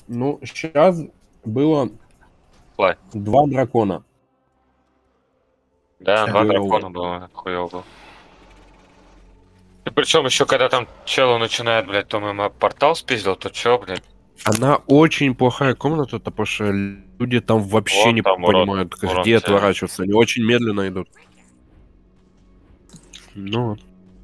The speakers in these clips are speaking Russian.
Ну, сейчас было Плай. 2 дракона. Да, Ща. 2 дракона было, хуёво было. И причем еще когда там челу начинает, блядь, то ему портал спиздил, то чё, блядь? Она очень плохая комната, потому что люди там вообще Вон не там понимают, урон где тебе. отворачиваться. Они очень медленно идут. Ну.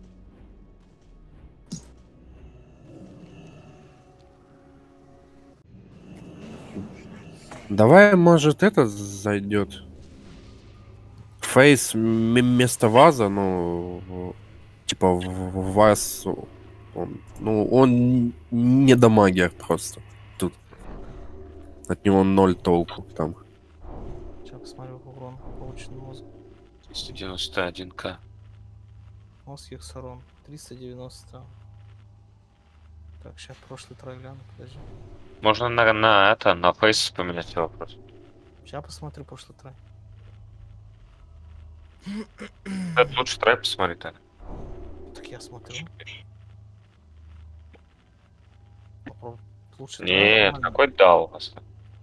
Давай, может, это зайдет. Фейс вместо ваза, ну, типа вас, он не дамагер просто. Тут от него 0 толку там. Сейчас посмотрю урон, полученный мозг. 191к. Мозг сторон. 390. Так, сейчас прошлый трой гляну, подожди. Можно на фейс поменять вопрос. Сейчас посмотрю прошлый трой. Это лучше трай посмотри так. Так я смотрю. Попробуй. Лучше трой Нет, нормально. какой дал у вас?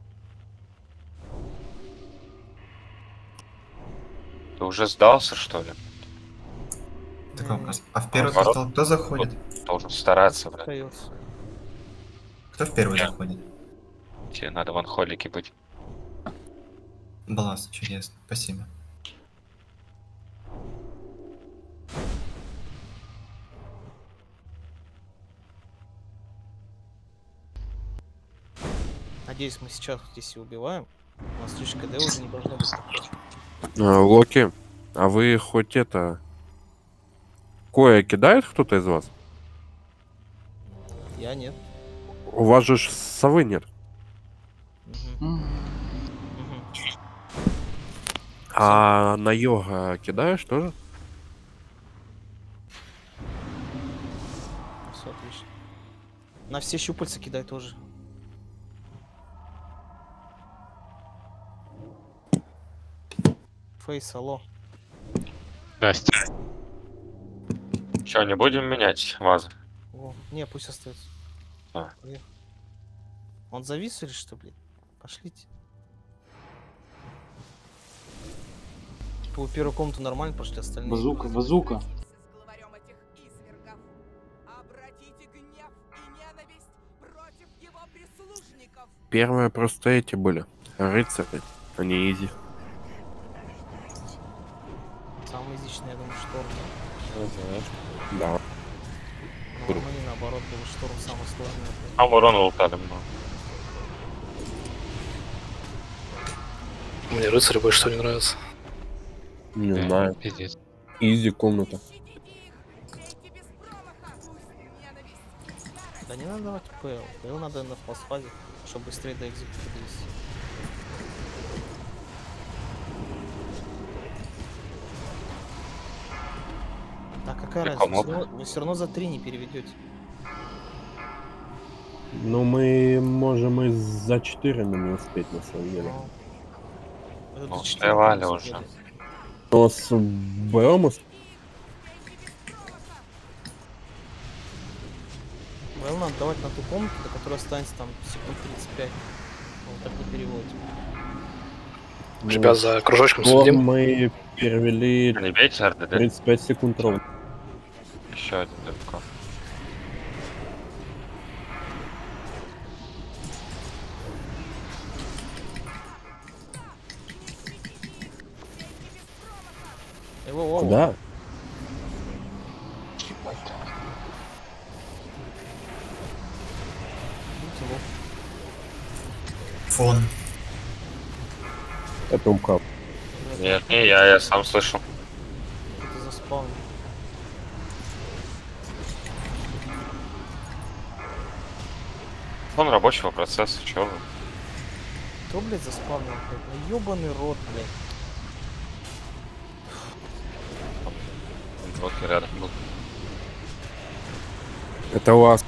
Ты уже сдался, что ли? Такой вопрос. А в первый Наоборот. портал кто заходит? Должен стараться, блядь. Остается. Кто в первый Я. заходит? Тебе надо в анхолике быть. Баланс, чудесно. Спасибо. Надеюсь, мы сейчас здесь и убиваем. У нас лишь КД уже не должно быть такое. Локи, а вы хоть это... Кое кидает кто-то из вас? Я нет. У вас же совы нет. Мгм. А на йога кидаешь тоже? Все отлично. На все щупальца кидай тоже. Фейс, алло. Здрасте. Че, не будем менять вазы? О, не, пусть остается. А. Поехали. Он завис или что, блин? Пошлите. Типа вы первую комнату нормально пошли, остальные. Базука, базука. Первые просто эти были. Рыцари, а не изи. Самый изичный, я думаю, шторм. Да. Но Армани, наоборот, был шторм самый сложный. А урон лутали много. Мне рыцарь больше что не нравится. Не знаю. Пиздец. Изи комната. Да не надо давать ПЛ. ПЛ надо на фазе, чтобы быстрее до экзекута довести. Так какая разница? Вы все равно за 3 не переведете. Ну, мы можем и за 4, но не успеть, на самом деле. Это Ну, до 4 успевали не уже. успели. Но с БМ БЛ надо давать на ту комнату, до которой останется там секунд 35. Он так не переводит. Ребят, за кружочком Вот следим. мы перевели Не бейте РДД. 35 секунд ровно. Еще один далеко. Его, Куда? Фон. Это укап. Нет, не я сам слышал. Это заспавнил. Он рабочего процесса, чё вы? Кто, блядь, заспавнил? Ну ёбаный рот, блядь. Вот рядом был. Это у вас.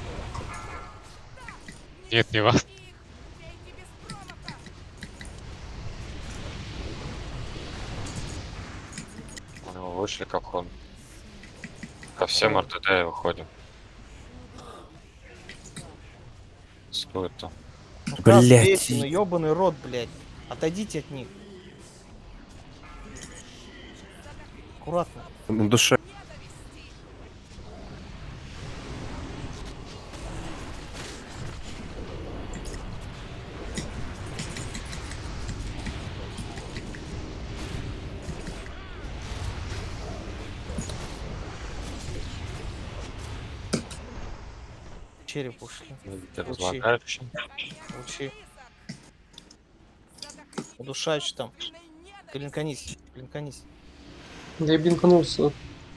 Нет, не вас. Мы вышли как он. Ко всем РТД выходим. Что это? Ну как Блядь. дети, ну ёбаный рот, блядь. Отойдите от них. Аккуратно. На душе. Череп ушли. Ты Лучи. разлагаешь. Лучи. Удушающий там. Клинканись. Клинканись. Да я бинканулся.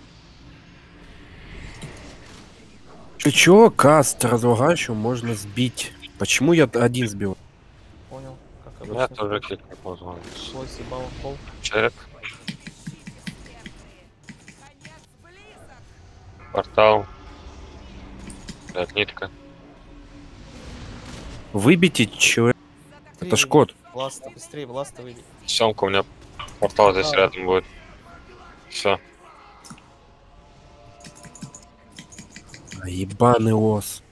Ты чё, каст разлагающего можно сбить? Почему я один сбил? Понял. Как Я обычно. тоже кликнул позвал. Слой съебал в пол. Череп. Портал. Блядь, нитка. Выбейте человека. Это ж кот. Власта, быстрее, власта выбей. Семка, у меня портал здесь Да. рядом будет. Все. А, ебаный ос.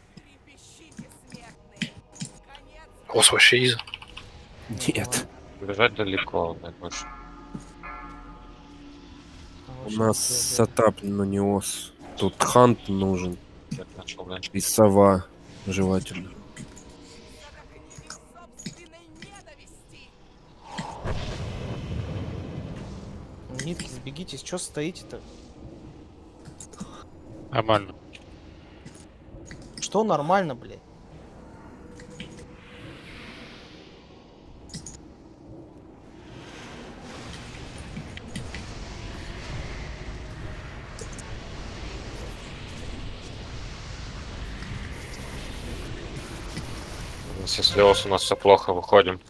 Ос вообще из. Нет. Бежать далеко, блядь, больше. У нас сетап, но не ос. Тут хант нужен. Я начал, блядь. И сова. Желательно. Нитки, сбегитесь, что стоите-то? Нормально. Что нормально, блядь? Если ос у нас все плохо, выходим.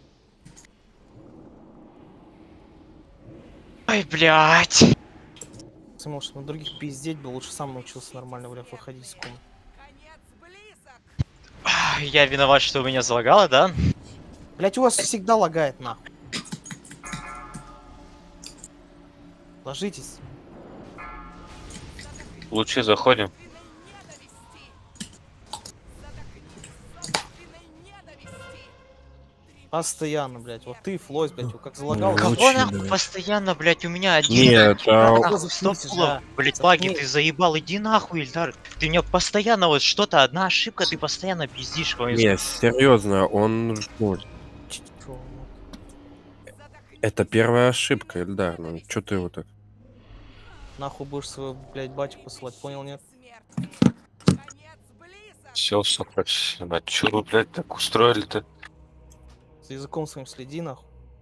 Ой, блядь. Может, на других пиздеть бы, лучше сам научился нормально, блядь, выходить из комнаты. Я виноват, что у меня залагало, да? Блядь, у вас всегда лагает, нахуй. Ложитесь. Лучи заходим. Постоянно, блядь. Вот ты, Флойс, блядь, вот как залагал. Ну, Кого Лучи, нахуй давай. постоянно, блядь, у меня один... Нет, а Нахуй, Стоп, заткнись Флоп, уже. блядь, Заткнись. баги, ты заебал, иди нахуй, Ильдар. Ты меня постоянно вот что-то, одна ошибка, ты постоянно пиздишь. не, серьезно, он... ну, Фу, это первая ошибка, Эльдар. Ну, чё ты вот так? нахуй будешь своего, блядь, батю посылать, понял, нет? Все, хоть. Ебать, чё вы, блядь, так устроили-то? За языком своим следи, нахуй.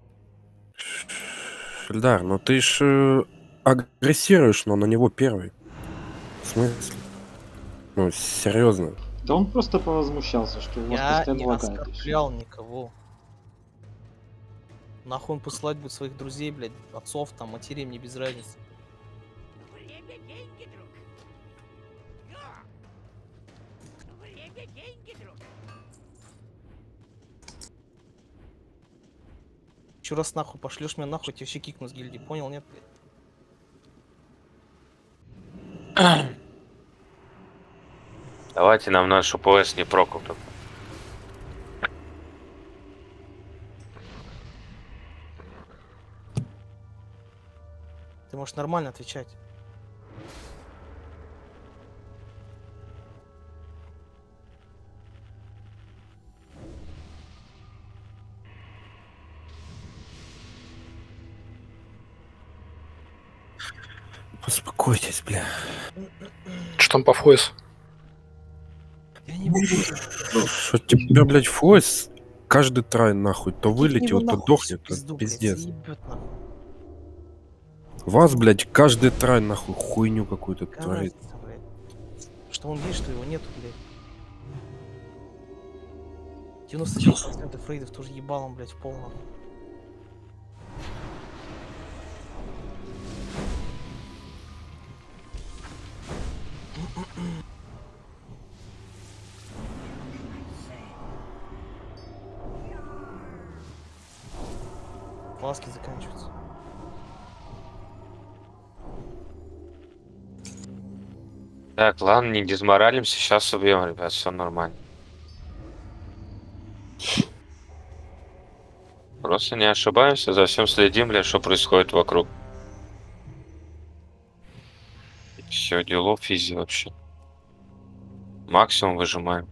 Эльдар, ну ты ж агрессируешь, но на него первый. В смысле? Ну, серьезно. Да он просто повозмущался, что у вас Я постоянно не лагает. и всё. оскорблял никого. Нахуй он посылать будет своих друзей, блядь, отцов, там, матерей, мне без разницы. Еще раз нахуй пошлешь меня нахуй, тебя вообще кикну с гильдии, понял, нет, блядь? Давайте нам нашу ПС не прокол только. Ты можешь нормально отвечать. Успокойтесь, бля. Что там по фойс? Я не буду. Что тебя, блядь, фойс каждый трай нахуй то вылетел, то дохнет, то Пизду, блядь, пиздец. заебёт нахуй. Вас, блядь, каждый трай нахуй хуйню какую-то Какая творит. разница, блядь? Что он есть, что его нету, блядь. 99% фрейдов тоже ебалом, блядь, в пол нахуй. Ласки заканчиваются. Так, ладно, не дезморалимся, сейчас убьем, ребят, все нормально. Просто не ошибаемся, за всем следим, блядь, что происходит вокруг. Все, делов физи вообще. Максимум выжимаем.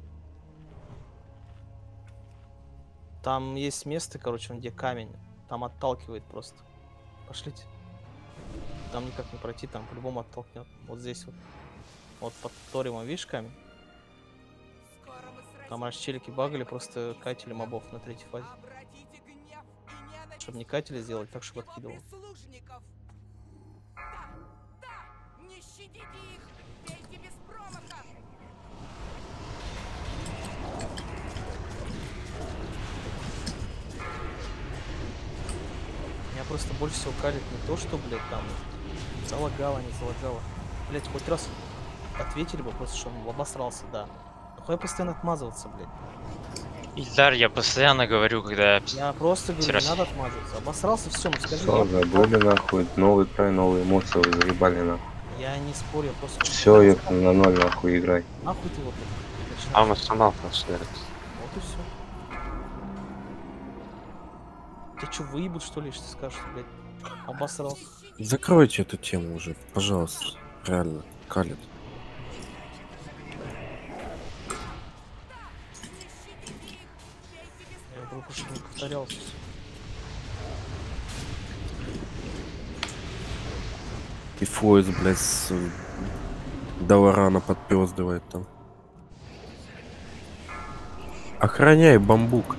Там есть место, короче, где камень. Там отталкивает просто. Пошлите. Там никак не пройти, там по-любому оттолкнет. Вот здесь вот. Вот под Торимом, видишь камень? Там аж челики багали, просто катили мобов на третьей фазе. Чтобы не катили сделать, так чтобы откидывал. Меня просто больше всего калит не то, что, блядь, там залагало, не залагало. Блядь, хоть раз ответили бы просто, что он обосрался, да. Нахуй постоянно отмазываться, блядь. Ильдар, я постоянно говорю, когда... Я просто говорю, Раз. не надо отмазываться. Обосрался, все, ну скажи. Все, забыли нахуй, новый край, новые эмоции, вы заебали нахуй. Я не спорю, я просто... Все, ёпта, на ноль нахуй играй. Нахуй ты вот это А начинаешь. мы сама просто. Вот и все. Тебя что, выебут, что ли, если ты скажешь, что, блядь, обосрался? Закройте эту тему уже, пожалуйста. Реально, калит. Я говорю, что не повторялся. И Фойс, блядь, с Даларана подпёздывает там. Охраняй бамбук.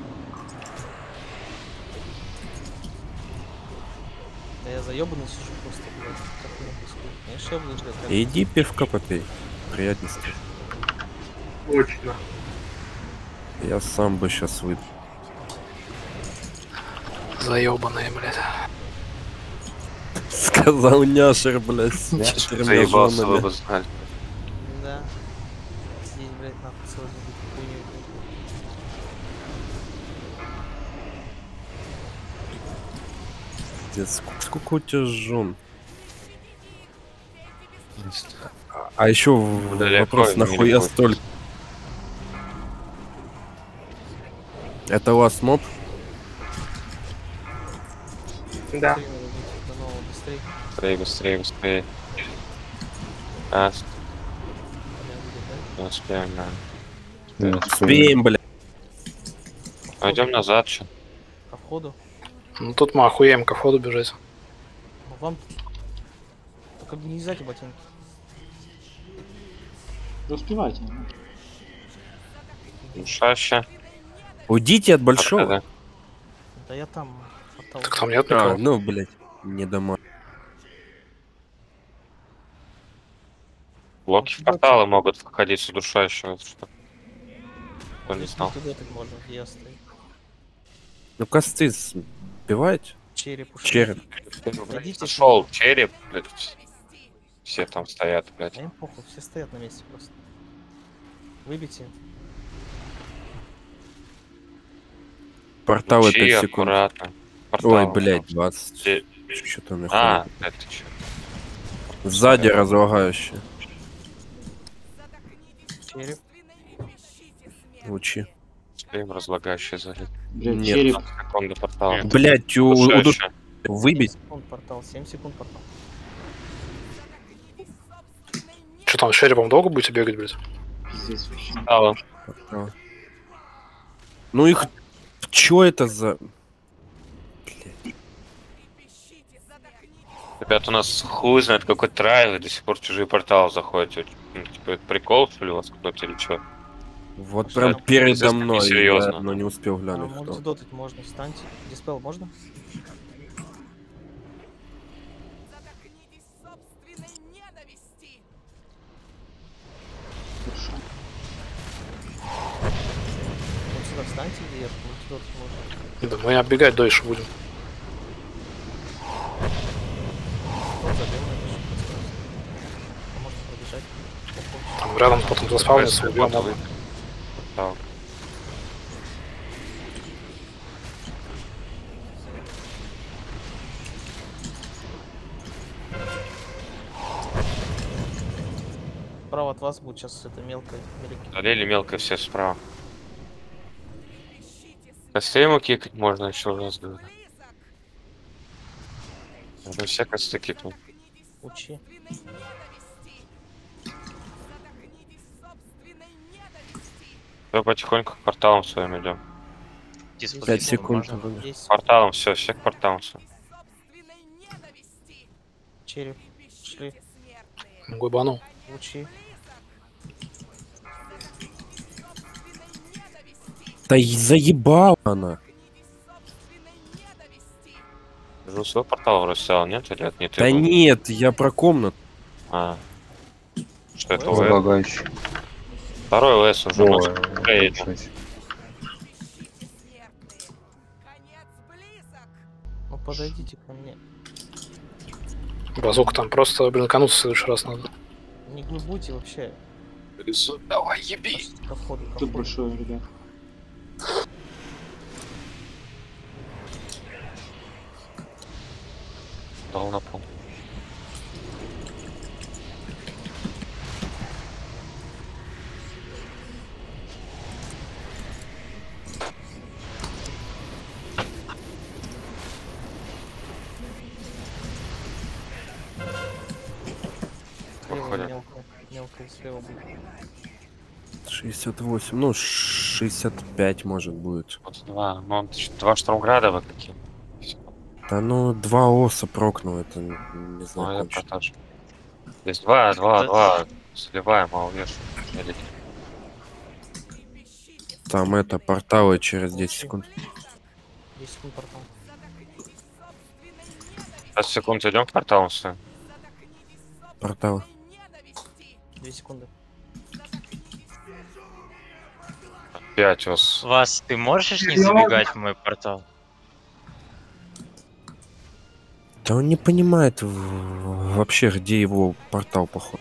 Да я заебанный сижу просто, блядь. Как это происходит? Конечно, я буду, блядь, как- Иди пивка попей. Приятности. Точно. Я сам бы сейчас выпил. Заебанные, блядь. Сказал няшер, блядь, с четырьмя Заебался, женами. вы бы знали. Да. Сидеть, блядь, нахуй целый день какую хуйню, блядь. Пиздец, сколько у тебя жен? А еще Далеко вопрос, не нахуя будет. столько? Это last mob? Да. Время надо быть до нового быстрее. Быстрее, быстрее, быстрее. А, Бля, будет, не успеем, да. Ну, Успеем, блядь. Пойдем назад, что? да? Ко входу. Ну тут мы охуеем ко входу бежать. Ну вам... Только не езжайте ботинки. Да успевайте. Шаще. Уйдите от большого. Да. Да я там... отталкиваю. Так там нет А, никого. ну, блядь, не дома. Блоки в порталы могут входить с удушающего, что? Кто не Здесь знал. туда так можно, где я стою. Ну, косты сбиваете? Череп ушел. Череп. Идите Шел череп, блядь. Все там стоят, блядь. А им похуй, все стоят на месте просто. Выбейте. Порталы Лучи 5 секунд. аккуратно. Ой, Портал. блядь, 20. Где- Что-то на А, это что? Сзади разлагающие. Череп. Лучи. Успеем разлагающий залит. Блядь, Нет. череп. Секунды портала. Блядь, Удушающий. выбить. 7 секунд портал, 7 секунд портал. Что там, с черепом долго будете бегать, блядь? Пиздец вообще. Портала. Портал. Ну их... Чё это за... Ребят, у нас хуй знает какой трайл, и до сих пор в чужие порталы заходят. Ну, типа, это прикол, что ли, у вас какой-то или что? Вот Что прям это? передо Здесь мной, несерьезно. но не успел А, глянуть. может кто. дотать можно, встаньте. Диспел можно? Хорошо. Вот сюда встаньте, где я дотать можно. Да мы оббегать дольше будем. Вот забил на это, чтобы подсказать. А можно пробежать. Похуй. Там рядом потом заспавнится, убьем Порталы. его. Портал. Справа от вас будет сейчас это мелкое. Залили мелко все справа. Костей ему кикать можно еще раз, говорю. Надо все косты кикнуть. Учи. Все потихоньку к порталам своим идем. 5 секунд. Можно. вроде. 10. Порталом все к порталам все. Череп. Шли. Гуйбанул. Учи. Да и заебала она. Уже свой портал рассел, нет? Или это не ты? Да был? нет, я про комнату. А. Что это? Ой, ЛС? Лагающий. Второй ЛС уже. Ой, Эй, ничего себе. Ну подойдите ко мне. Базука там просто, блин, кануться в следующий раз надо. Не глубуйте вообще. Давай, еби! Ко входу, ко Тут входу. большой, ребят. Дал на пол. Слева Выходим. мелкая слева будет. 68, ну 65 может будет. Вот два. Ну, он два штурмграда вы какие. Всё. Да ну 2 оса прокнул, это не Ну, знаю, я кончится. продажу. Есть два. Сливаем, а увешу. Там это порталы через 10 секунд. 10 секунд портал. 20 секунд идем к порталу все. Порталы. 2 секунды. 5 ос. Вас, ты можешь не забегать в мой портал? Да он не понимает вообще, где его портал, походу.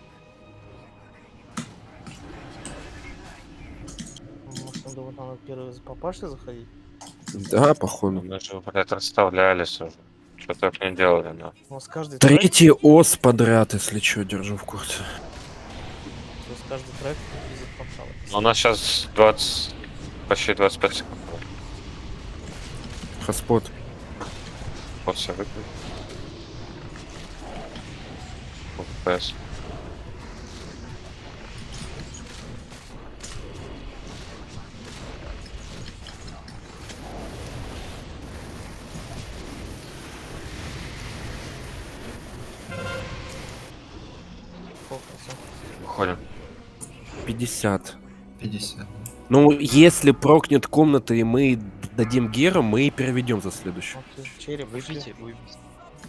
Может, он думает, надо первый за папашей заходить? Да, походу. Мы же, блядь, расставлялись уже. Что так не делали, но. У нас каждый трек, Третий ос подряд, если что, держу в курсе. то есть каждый трек визит портала. У нас сейчас 20, почти 25 секунд. Хоспот. Вот все выключили. FPS. Сколько процентов? Выходим. 50. 50. Ну, если прокнет комната и мы дадим Гера, мы и переведем за следующую. Окей, череп, Выбейте, ушли. выбейте.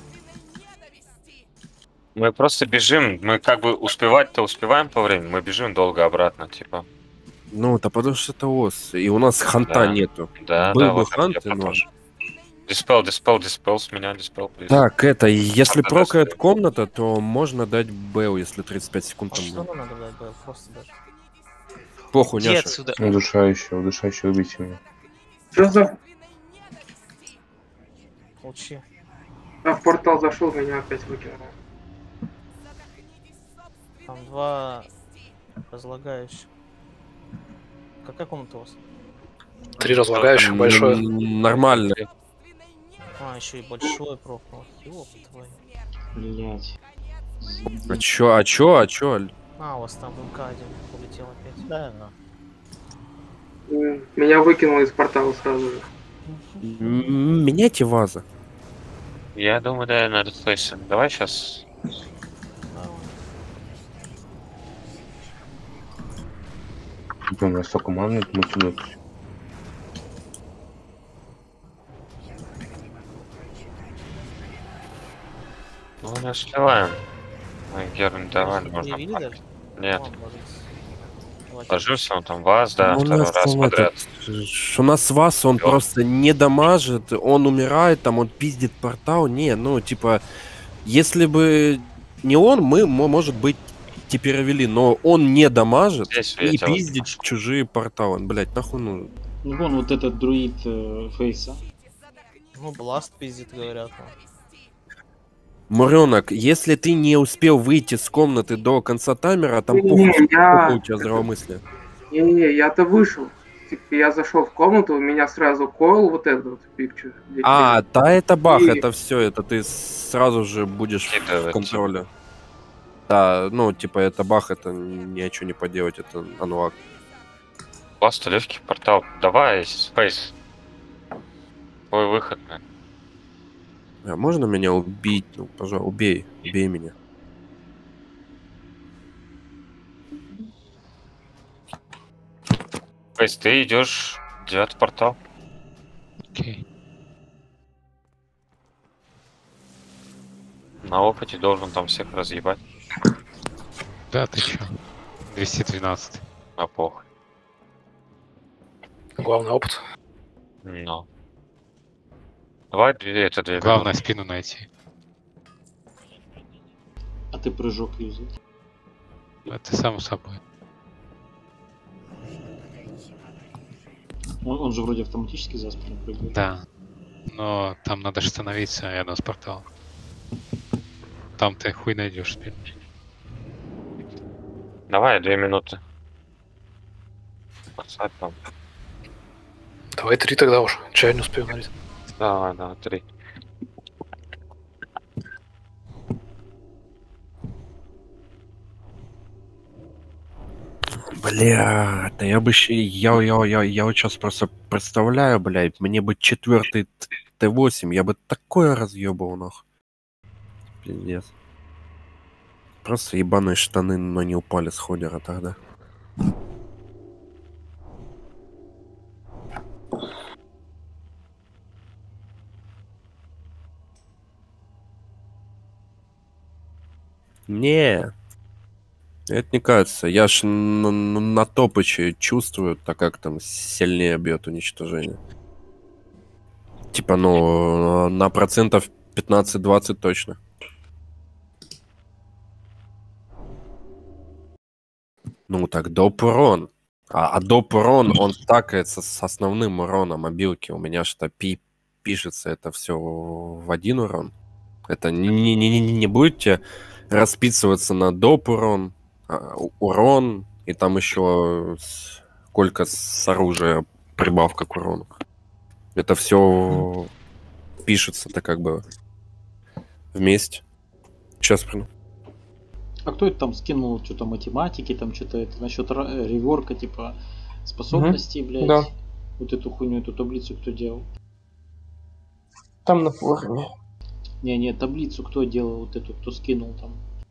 Мы просто бежим, мы как бы успевать-то успеваем по времени, мы бежим долго обратно, типа. Ну, да потому что это ос. И у нас ханта Да. нету. Да, Был да, бы вот это я хант, но... попозже. Диспел с меня, диспел, плиз. Так, это, если Ханта прокает даст. комната, то можно дать Бэл, если 35 секунд А там что будет. надо дать, да, просто даже. Похуй, Иди няша. отсюда. Удушающий, убейте меня. Что за... Учи. А в портал зашел, меня опять выкинуло. Там 2 разлагающих. Какая комната у вас? 3 разлагающих, большое. Нормально. А, еще и большой прокнул. Ёб твою. Блять. А чё? А, у вас там МК-1 улетел опять. Да, ну. Меня выкинуло из портала сразу же. Меняйте вазы. Я думаю, да, на Редфейсе. Давай сейчас. У меня столько маны, мы сюда. Ну, не успеваем. Мы Геру не давали, можно. Объявили даже? Нет. Ладно, ложитесь. Давайте. Ложился он там вас, да, Ну, у второй нас раз там подряд. у нас вас, он Всё. просто не дамажит, он умирает, там он пиздит портал. Не, ну, типа, если бы не он, мы, может быть, перевели, но он не дамажит Здесь и я тебя пиздит возьму. чужие порталы. Блять, нахуй нужен. Ну вон вот этот друид Фейса. Ну, Бласт пиздит, говорят. Ну. Муренок, если ты не успел выйти с комнаты до конца таймера, там Не-не-не, похуй, я- сколько у тебя здравомыслия. Не-не-не, я-то вышел. типа, я зашел в комнату, у меня сразу койл вот этот вот picture. А, да, это бах, И- это все, это ты сразу же будешь в Скидывать. контроле. Да, ну, типа, это бах, это ничего не поделать, это анлак. Просто легкий портал. Давай, Space. Твой выход, man. А можно меня убить? Ну, пожалуйста, убей меня. Space, ты идешь в 9-й портал. Окей. На опыте должен там всех разъебать. Да, ты чё? 212. На похуй. Главный опыт. Но. Давай это 2 Главное минуты. спину найти. А ты прыжок юзать. Это само собой. Он же вроде автоматически за спину прыгает. Да. Но там надо же становиться рядом с порталом. Там ты хуй найдешь спину. Давай 2 минуты. Пацать там. Давай 3 тогда уж. Чай не успею нарезать. Давай, 3. Бля, да я бы я вот сейчас просто представляю, блядь, мне бы 4-й Т8, я бы такое разъебал, нахуй. Пиздец. Просто ебаные штаны, но не упали с ходера тогда. Не, это не кажется. Я ж на топыче чувствую, так как там сильнее бьет уничтожение. Типа, ну, на процентов 15-20 точно. Ну, так доп урон. А доп урон, он стакается с основным уроном мобилки. У меня что пишется это все в один урон. Это не будете расписываться на доп урон, урон, и там еще сколько с оружия прибавка к урону. Это все пишется-то как бы вместе. Сейчас прям. А кто это там скинул что-то математики, там что-то это насчет реворка, типа способностей, блядь? Да. Вот эту хуйню, эту таблицу кто делал? Там на форуме. Не, таблицу кто делал, вот эту, кто скинул там?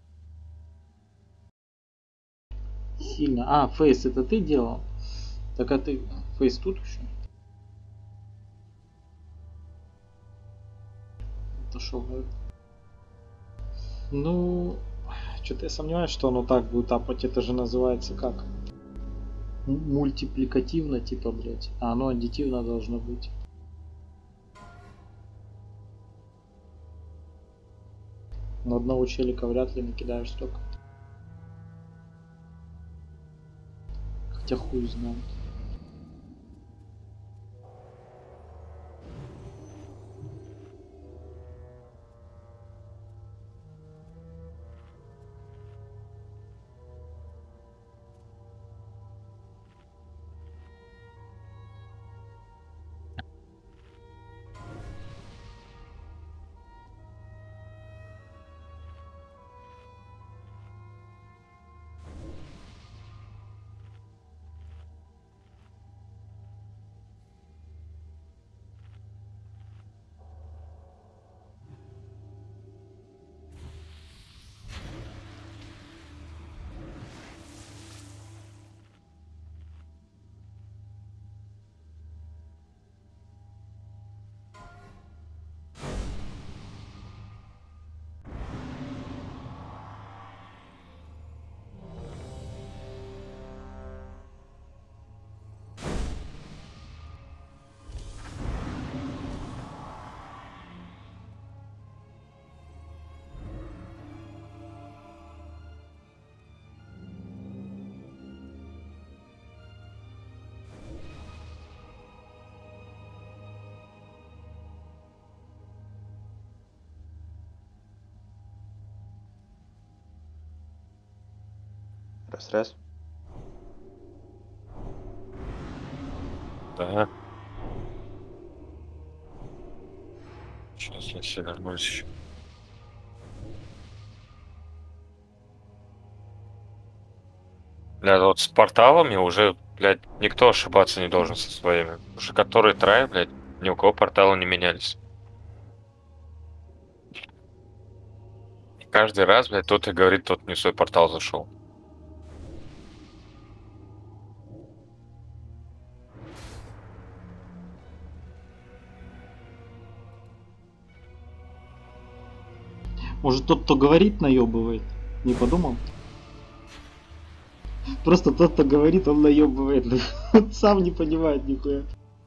Сильно. А, Фейс, это ты делал? Так а ты, Фейс тут еще? Отошел, наверное. Ну, что-то я сомневаюсь, что оно так будет апать. Это же называется как? Мультипликативно, типа, блядь. А оно аддитивно должно быть. На одного челика вряд ли накидаешь столько. Хотя хуй знает. Раз. Да. Сейчас я все вернусь еще. Бля, вот с порталами уже, блядь, никто ошибаться не должен со своими. Уже который трай, блядь, ни у кого порталы не менялись. И каждый раз, блядь, тот и говорит, тот не в свой портал зашел. Может, тот, кто говорит, наебывает? Не подумал? Просто тот, кто говорит, он наебывает. Он сам не понимает нихуя.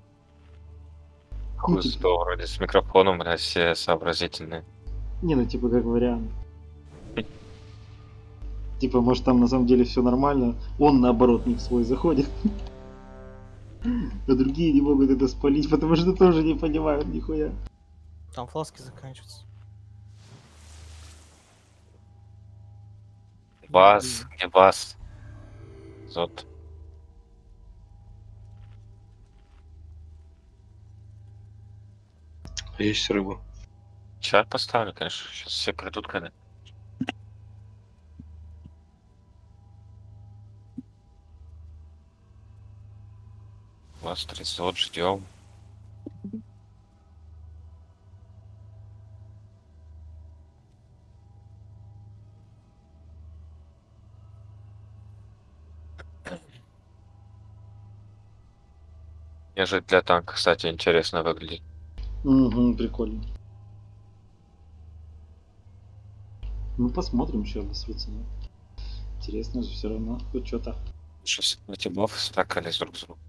Хуй сто, вроде с микрофоном, блядь, все сообразительные. Не, ну типа как вариант. Типа, может там на самом деле все нормально, он наоборот не в свой заходит. А другие не могут это спалить, потому что тоже не понимают нихуя. Там фласки заканчиваются. Бас, где бас? Зот. Есть рыба. Чат поставлю, конечно. Сейчас все придут, когда. Вас 30 ждем. Мне же для танка, кстати, интересно выглядит. Угу, прикольно. Ну посмотрим, что обосрется. Интересно же все равно, хоть что-то. Сейчас эти бафы стакались друг с другом.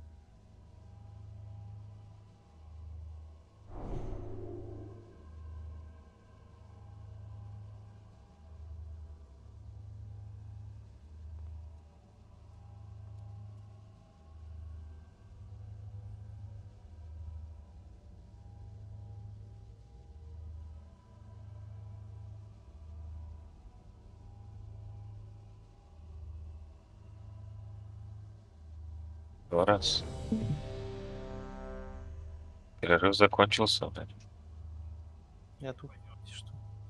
Два раз. Перерыв закончился, блядь. Я тут. Что?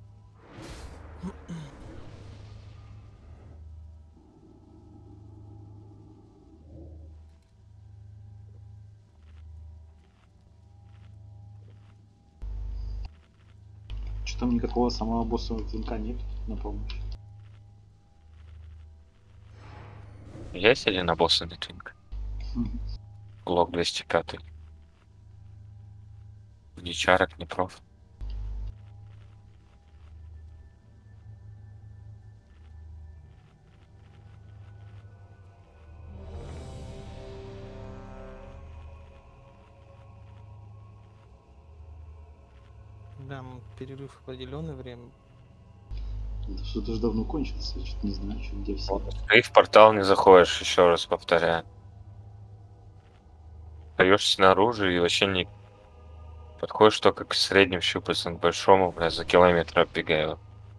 Что там никакого самого боссового клинка нет на помощь. Есть один на босса нетинг? Лог 205. Ни чарок, ни проф. Да, перерыв определенное время. Да что-то же давно кончился, я что-то не знаю, что где все. Ты в портал не заходишь, еще раз повторяю. Остаешься снаружи и вообще не подходишь только к средним щупальцам, к большому, бля, за километр оббегаю.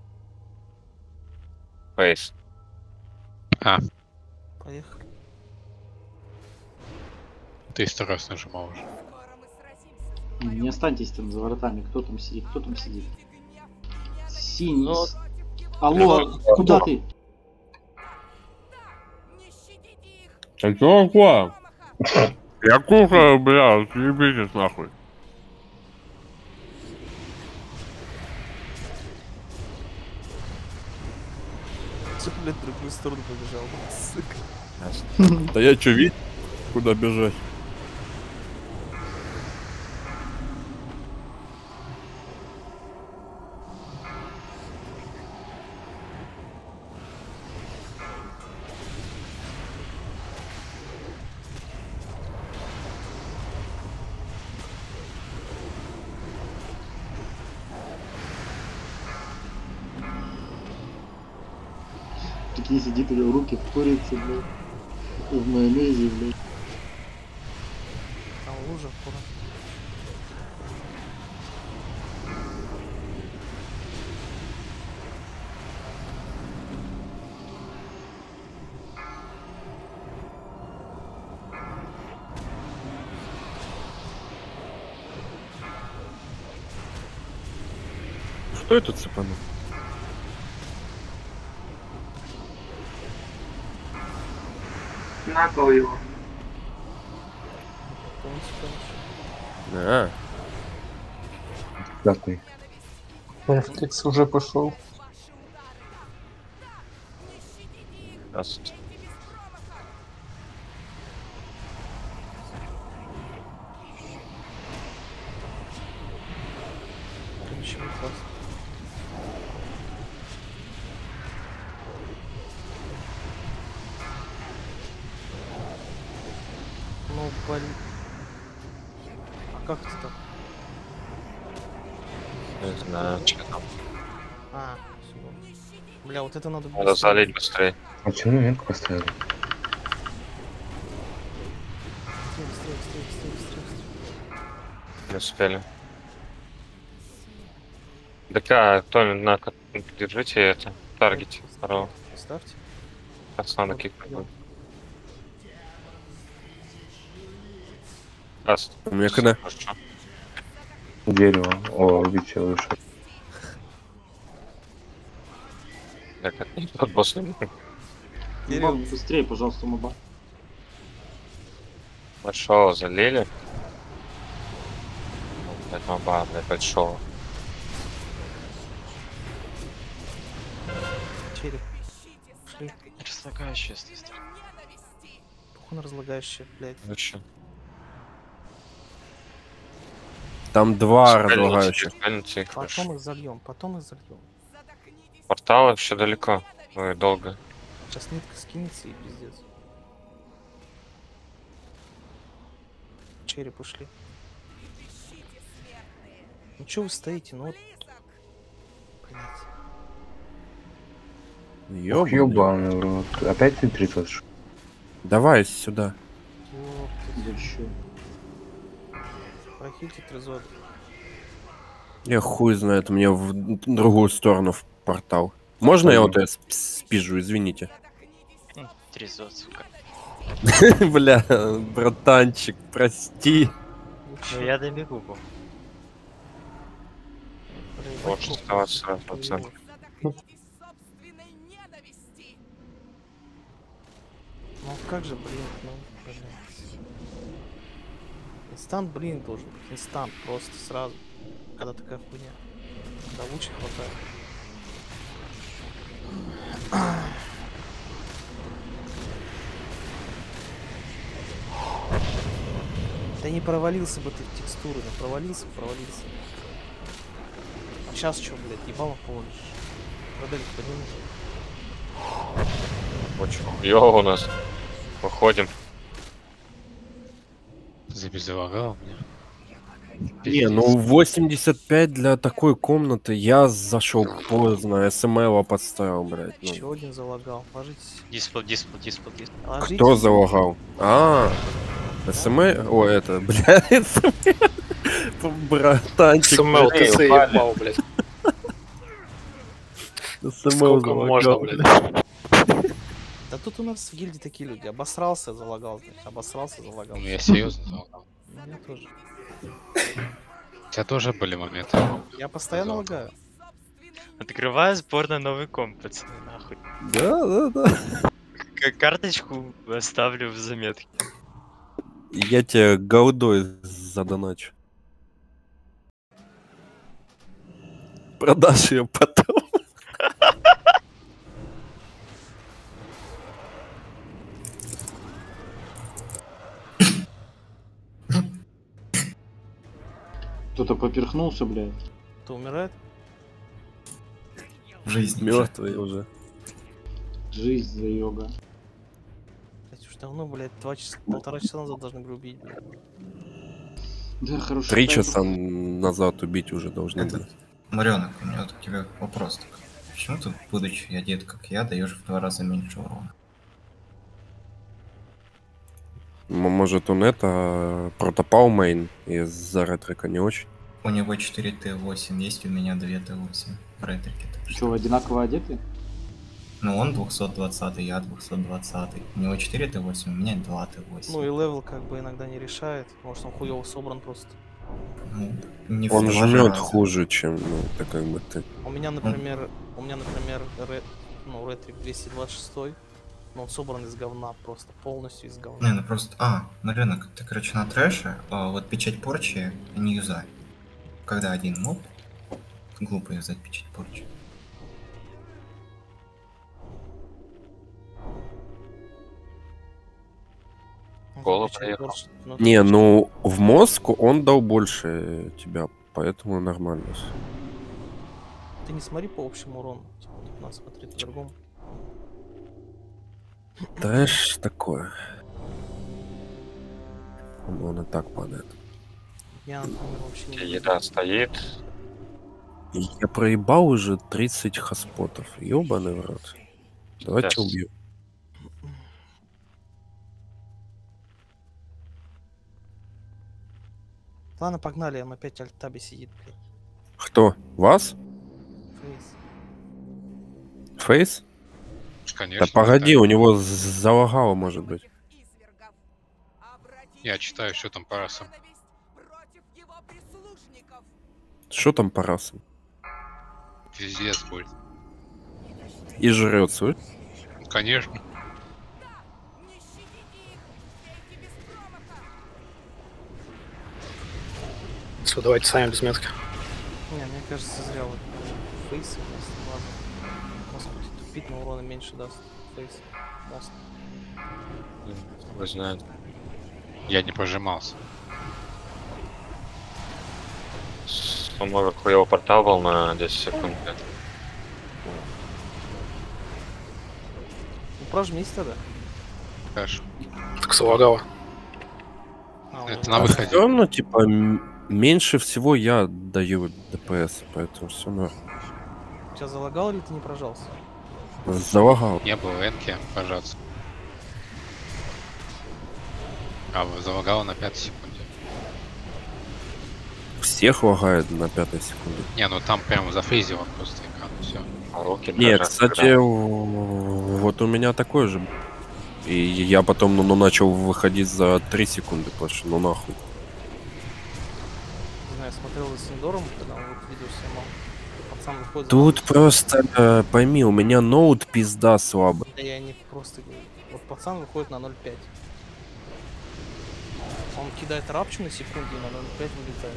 Фейс. Поехали. Ты 100 раз нажимал уже. Не останьтесь там за воротами, кто там сидит, кто там сидит. Синий. Ну, Алло, куда ты? А чё такое? Я кушаю, бля, съебитесь нахуй. Че, блядь, в другую сторону побежал, сука. Да я чё, видишь, куда бежать? Прикинь, сидит у него руки в курице, блядь. В майонезе, блядь. Там лужа, аккуратно. Кто это цепанул? Накол его. А, Красный. Рефлекс уже пошел. Здравствуйте. Ничего, класс. Ну, блин. А как это так? Не знаю, что там. А, всё. Бля, вот это надо Надо залить быстрее. А почему метку поставили? Не успели. ДК, кто на... Держите это. Таргете. Здорово. Ставьте. Пацаны кикнут. Раз. у меня когда? Хорошо. Дерево. О, Вичи вышел. Так, это не тот босс. Дерево. Быстрее, пожалуйста, моба. Большого залили. Это моба, блядь, большого. Череп. Пошли. Разлагающая естественно. Похуй на разлагающее, блядь. Вообще. Там два разлагающих. Потом их зальем, потом их зальем. Портал вообще далеко. Ой, долго. Сейчас нитка скинется и пиздец. Череп ушли. Ну чё вы стоите? Ну вот. Блядь. Ох, ёбаный в рот. Опять ты 30? Давай сюда. Ёпта. Зачем? Прохильте трезор. Я хуй знает, мне в другую сторону в портал. Можно я вот это спижу, извините? Трезот, сука. Бля, братанчик, прости. Ну я добегу. Вот что оставаться сразу, пацан. Ну как же, блин, ну, блин. Инстант, блин, должен быть. Инстант, просто сразу. Когда такая хуйня. Когда лучше хватает. Да не провалился бы ты в текстуры, да провалился. А сейчас что, блядь, ебало полнишь? Модель поднимешь. Очень хуёво у нас. Выходим. Забезалагал меня. Не, ну 85 для такой комнаты. Я зашел поздно, СМЛ подставил, блядь. ну. Еще один залагал. Ложитесь. Диспл. Ложитесь. Кто залагал? СМЛ? О, это, блядь, братанчик. СМЛ, ты заебал, блядь. СМЛ Сколько можно, залагал. блядь? Да тут у нас в гильдии такие люди. Обосрался, залагал, значит. Обосрался, залагал. Ну я серьезно залагал. У меня тоже. У тебя тоже были моменты. Я постоянно лагаю. Открываю сбор на новый комп, пацаны, нахуй. Да. Карточку оставлю в заметке. Я тебе голдой задоначу. Продашь ее потом. Кто-то поперхнулся, блядь. Кто умирает? В жизни. Мертвый уже. Жизнь за йога. Блять, уж давно, блядь, 1,5 часа назад должны были убить, блядь. Да, хорошо. 3 часа назад убить уже должны были. Марёнок, у меня вот к тебе вопрос такой. Почему ты, будучи одет как я, даешь в 2 раза меньше урона? Может он это протопал мейн из-за ретрика не очень. У него 4 Т8, есть у меня 2 Т8 в ретрике. Что, одинаково одеты? Ну он 220, я 220. У него 4 Т8, у меня 2 Т8. Ну и левел как бы иногда не решает. Может он хуёво собран просто. Ну, не в Он два жмет раза. хуже, чем, ну, это как бы ты. У меня, например, ретрик 226, но он собран из говна, просто полностью из говна. Не, ну просто... на рынок. Ты, короче, на трэше, вот печать порчи не юзай. Когда один моб, глупо юзать печать порчи. Голо Печать проехал. порчи, ну, Не, это ну в мозг он дал больше тебя, поэтому нормально. Ты не смотри по общему урону. Типа, тут надо смотреть по-другому. Трэш такое. Он и так падает. Я, например, вообще не люблю. Еда стоит. Я проебал уже 30 хаспотов. Ёбаный в рот. Давайте Сейчас. убью. Ладно, погнали, он опять альтаби сидит, блядь. Кто? Вас? Фейс. Фейс? Конечно. Да погоди, да. у него залагало, может быть. Я читаю, что там по расам. Что там по расам? Пиздец будет. И жрет, слышь? Конечно. Все, давайте сами без метки. Не, мне кажется, зря вот фейс вместо ладно. Мозг будет тупить, но урона меньше даст. Фейс. Мозг. Вы знаете. Я не пожимался. Он много хуёво портал был на 10 секунд. Ну, прожмись тогда. Хорошо. Так залагало. Это он- на выходе. Все равно, типа, меньше всего я даю ДПС, поэтому все норм. Тебя залагал или ты не прожался? Залагал. Не было энки, пожалуйста. Залагало на 5 секунде. Всех лагает на 5 секунде. Не, ну там прям зафризило просто экран, все. А руки Нет, дрожат, кстати, когда- вот у меня такой же. И я потом, ну, начал выходить за 3 секунды, потому что, ну, нахуй. Не знаю, я смотрел за Синдором, когда он вот видео снимал. Пацан выходит за Тут просто, пойми, у меня ноут пизда слабый. Да я не просто говорю. Вот пацан выходит на 0.5. Он кидает рапчу на секунду и на 0.5 вылетает.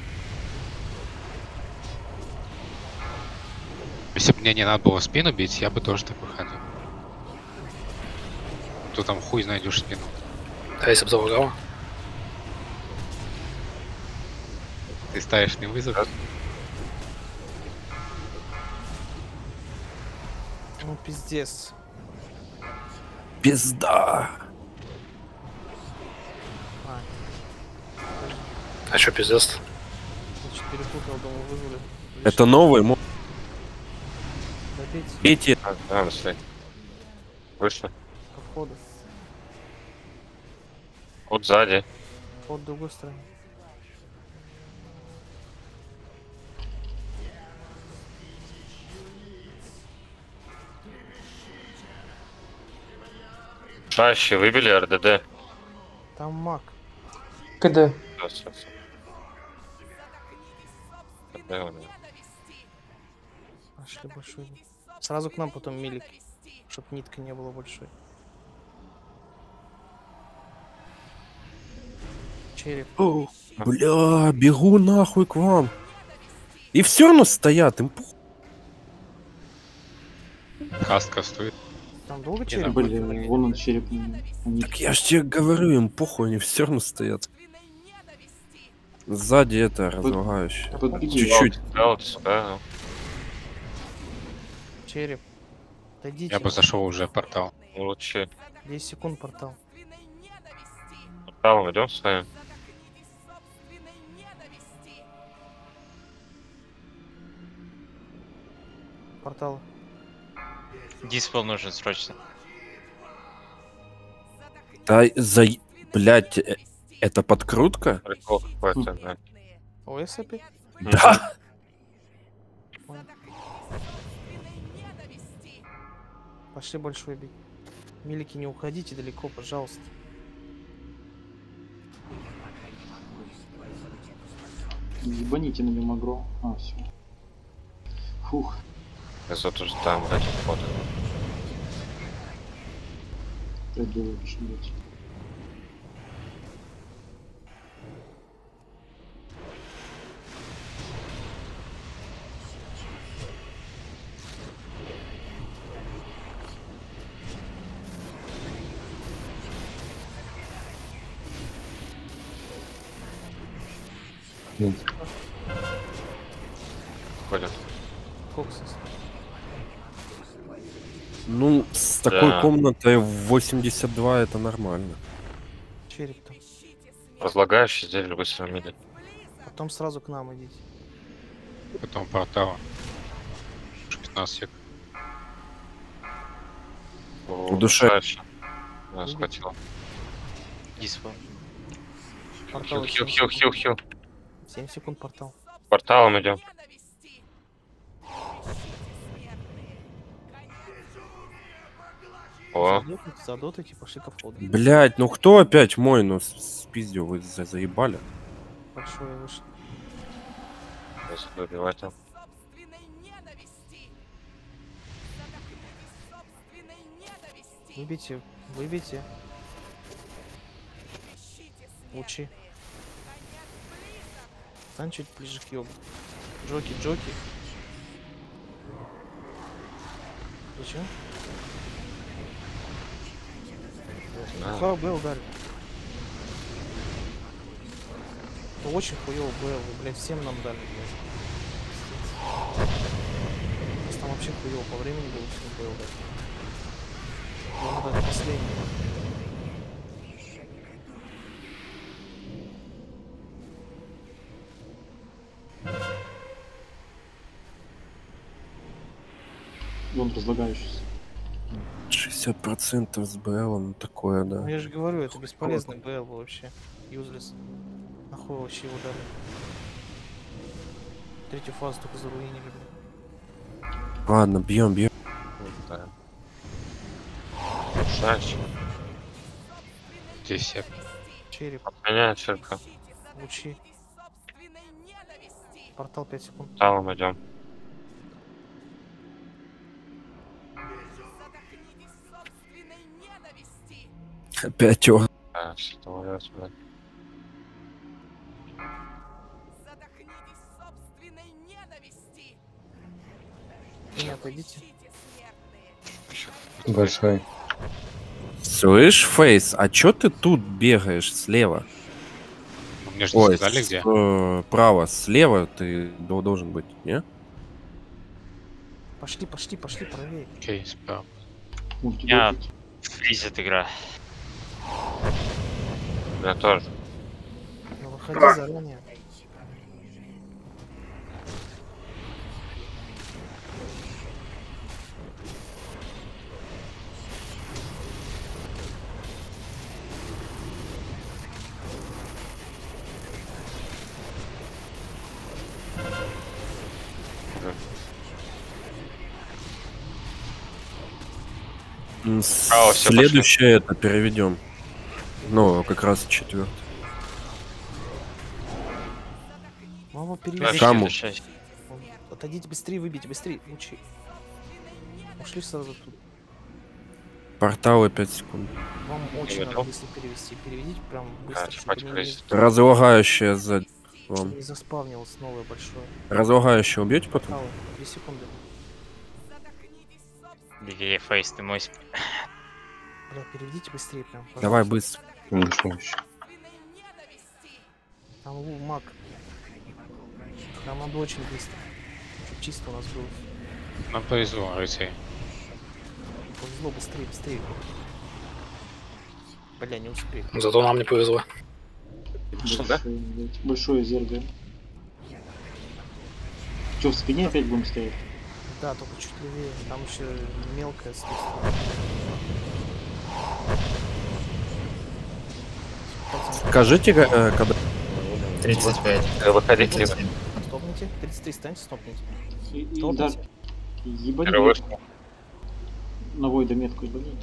Если бы мне не надо было спину бить, я бы тоже так выходил. Кто там хуй найдешь спину. А если бы залагало? Ты ставишь мне вызов. Ну пиздец. Пизда. А что, пиздец? Значит, перепутал, думал, вызвали. Это новый Добить Эти. Да, быстрее. Вышли. по входу. Вот сзади. Вход с другой стороны. Чаще выбили РДД. Там маг. КД. Сейчас. Нашли большой. Сразу к нам потом милик. Чтоб нитка не была большой. Череп. Бля, бегу нахуй к вам. И все равно стоят, им похуй. Кастка стоит. Там долго Не череп? знаю. Блин, вон он череп. Они... Так я ж тебе говорю, им похуй, они все равно стоят. Сзади это разлагающее. Подбеги. Чуть-чуть. Да. Череп. Дойдите. Я бы зашел уже в портал. Лучше. 10 секунд портал. Порталом идем с вами. Портал. Диспел нужен срочно. Да, блять, это подкрутка? Прикол какой-то, да. ОС опять? Да. Понял. Пошли большой бить. Милики, не уходите далеко, пожалуйста. Ебаните на мимогро. А, все. Фух. Зато уже там, блядь, вход. Так делаю, пишу, блядь. Ходят. Коксис. Ну, с такой Да. комнатой в 82 это нормально. Череп там. Разлагающий зелень быстро медлит. Потом сразу к нам идите. Потом портал. 15 сек. В душе. Да, схватила. Иди с вами. Портал. Хил. 7 секунд портал. Порталом идем. О, Задотайте, пошли ко входу. Блять, ну кто опять мой, ну спиздил, вы заебали. Большое выше. добивать там. Выбейте, выбейте. Лучи. Стань чуть ближе к йогу. Джоки. Зачем? Хау Б ударил. Это очень хуёво Б, вы, блядь, всем нам дали, блядь. Пиздец. Там вообще хуёво по времени было всем Б ударить. Надо последний. И он разлагающийся. 60% с БЛ, ну такое, да. Ну я же говорю, это бесполезный БЛ вообще. Юзлес. Нахуй вообще его дали. Третью фазу только заруинили, блядь. Ладно, бьем. Да. Шач. 10. Череп. Отменяет черепка. Лучи. Портал 5 секунд. Порталом идем. Опять он. Да, что я сюда. Не отойдите. Большой. Слышь, Фейс, а чё ты тут бегаешь слева? Мне же не Ой, сказали, где. Право, слева ты должен быть, не? Пошли, правее. Окей, справа. Я фризит игра. Я тоже. Ну выходи заранее. Всё, Следующее это переведем. Ну, как раз 4. Мама, Да, переведи. Кому? Отойдите быстрее, выбейте, быстрее. Лучи. Ушли сразу тут. Порталы 5 секунд. Вам очень Я надо готов. быстро перевести. Переведите прям быстро, Да, чтобы хватит не, красить. Разлагающее сзади. чтобы Вам. не заспавнилось новое большое. Разлагающее убьете потом? Порталы. 2 секунды. Где фейс, ты мой. Бля, переведите быстрее прям. Пожалуйста. Давай быстро. Там маг. Нам надо очень быстро. Чтоб чисто у нас было. Нам повезло, рыцарь. Повезло, быстрее. Бля, не успею. Зато нам не повезло. Большое, блядь, большое зеркало. Че, в спине опять будем стоять? Да, только чуть левее. Там еще мелкая списка. Скажите, когда... 35. Выходить либо. Стопните. 33 станьте, стопните. И Стопните. да, ебани Первый. на Войда метку ебани.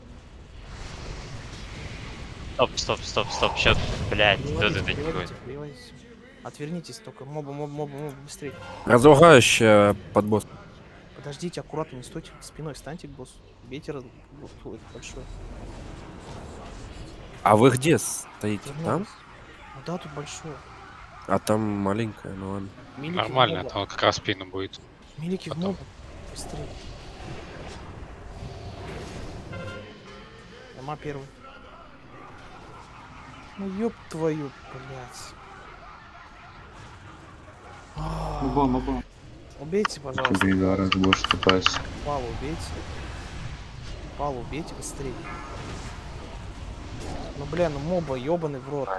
Стоп. Сейчас, блядь, кто это Переводите, делает? переводите. Отвернитесь только. Моба, быстрее. Разругающая под босс. Подождите, аккуратно, не стойте спиной, встаньте к боссу. Бейте большой. А вы где стоите? Там? Вернулись. Ну да, тут большое. А там маленькая, ну ладно. Милики Нормально, в там как раз спину будет. Милики в потом. мобу. Быстрее. Эма первый. Ну ёб твою, блядь. Моба. Убейте, пожалуйста. Тебе зараз будешь ступать. Палу убейте. Палу убейте быстрее. Ну бля, ну моба ёбаный в рот.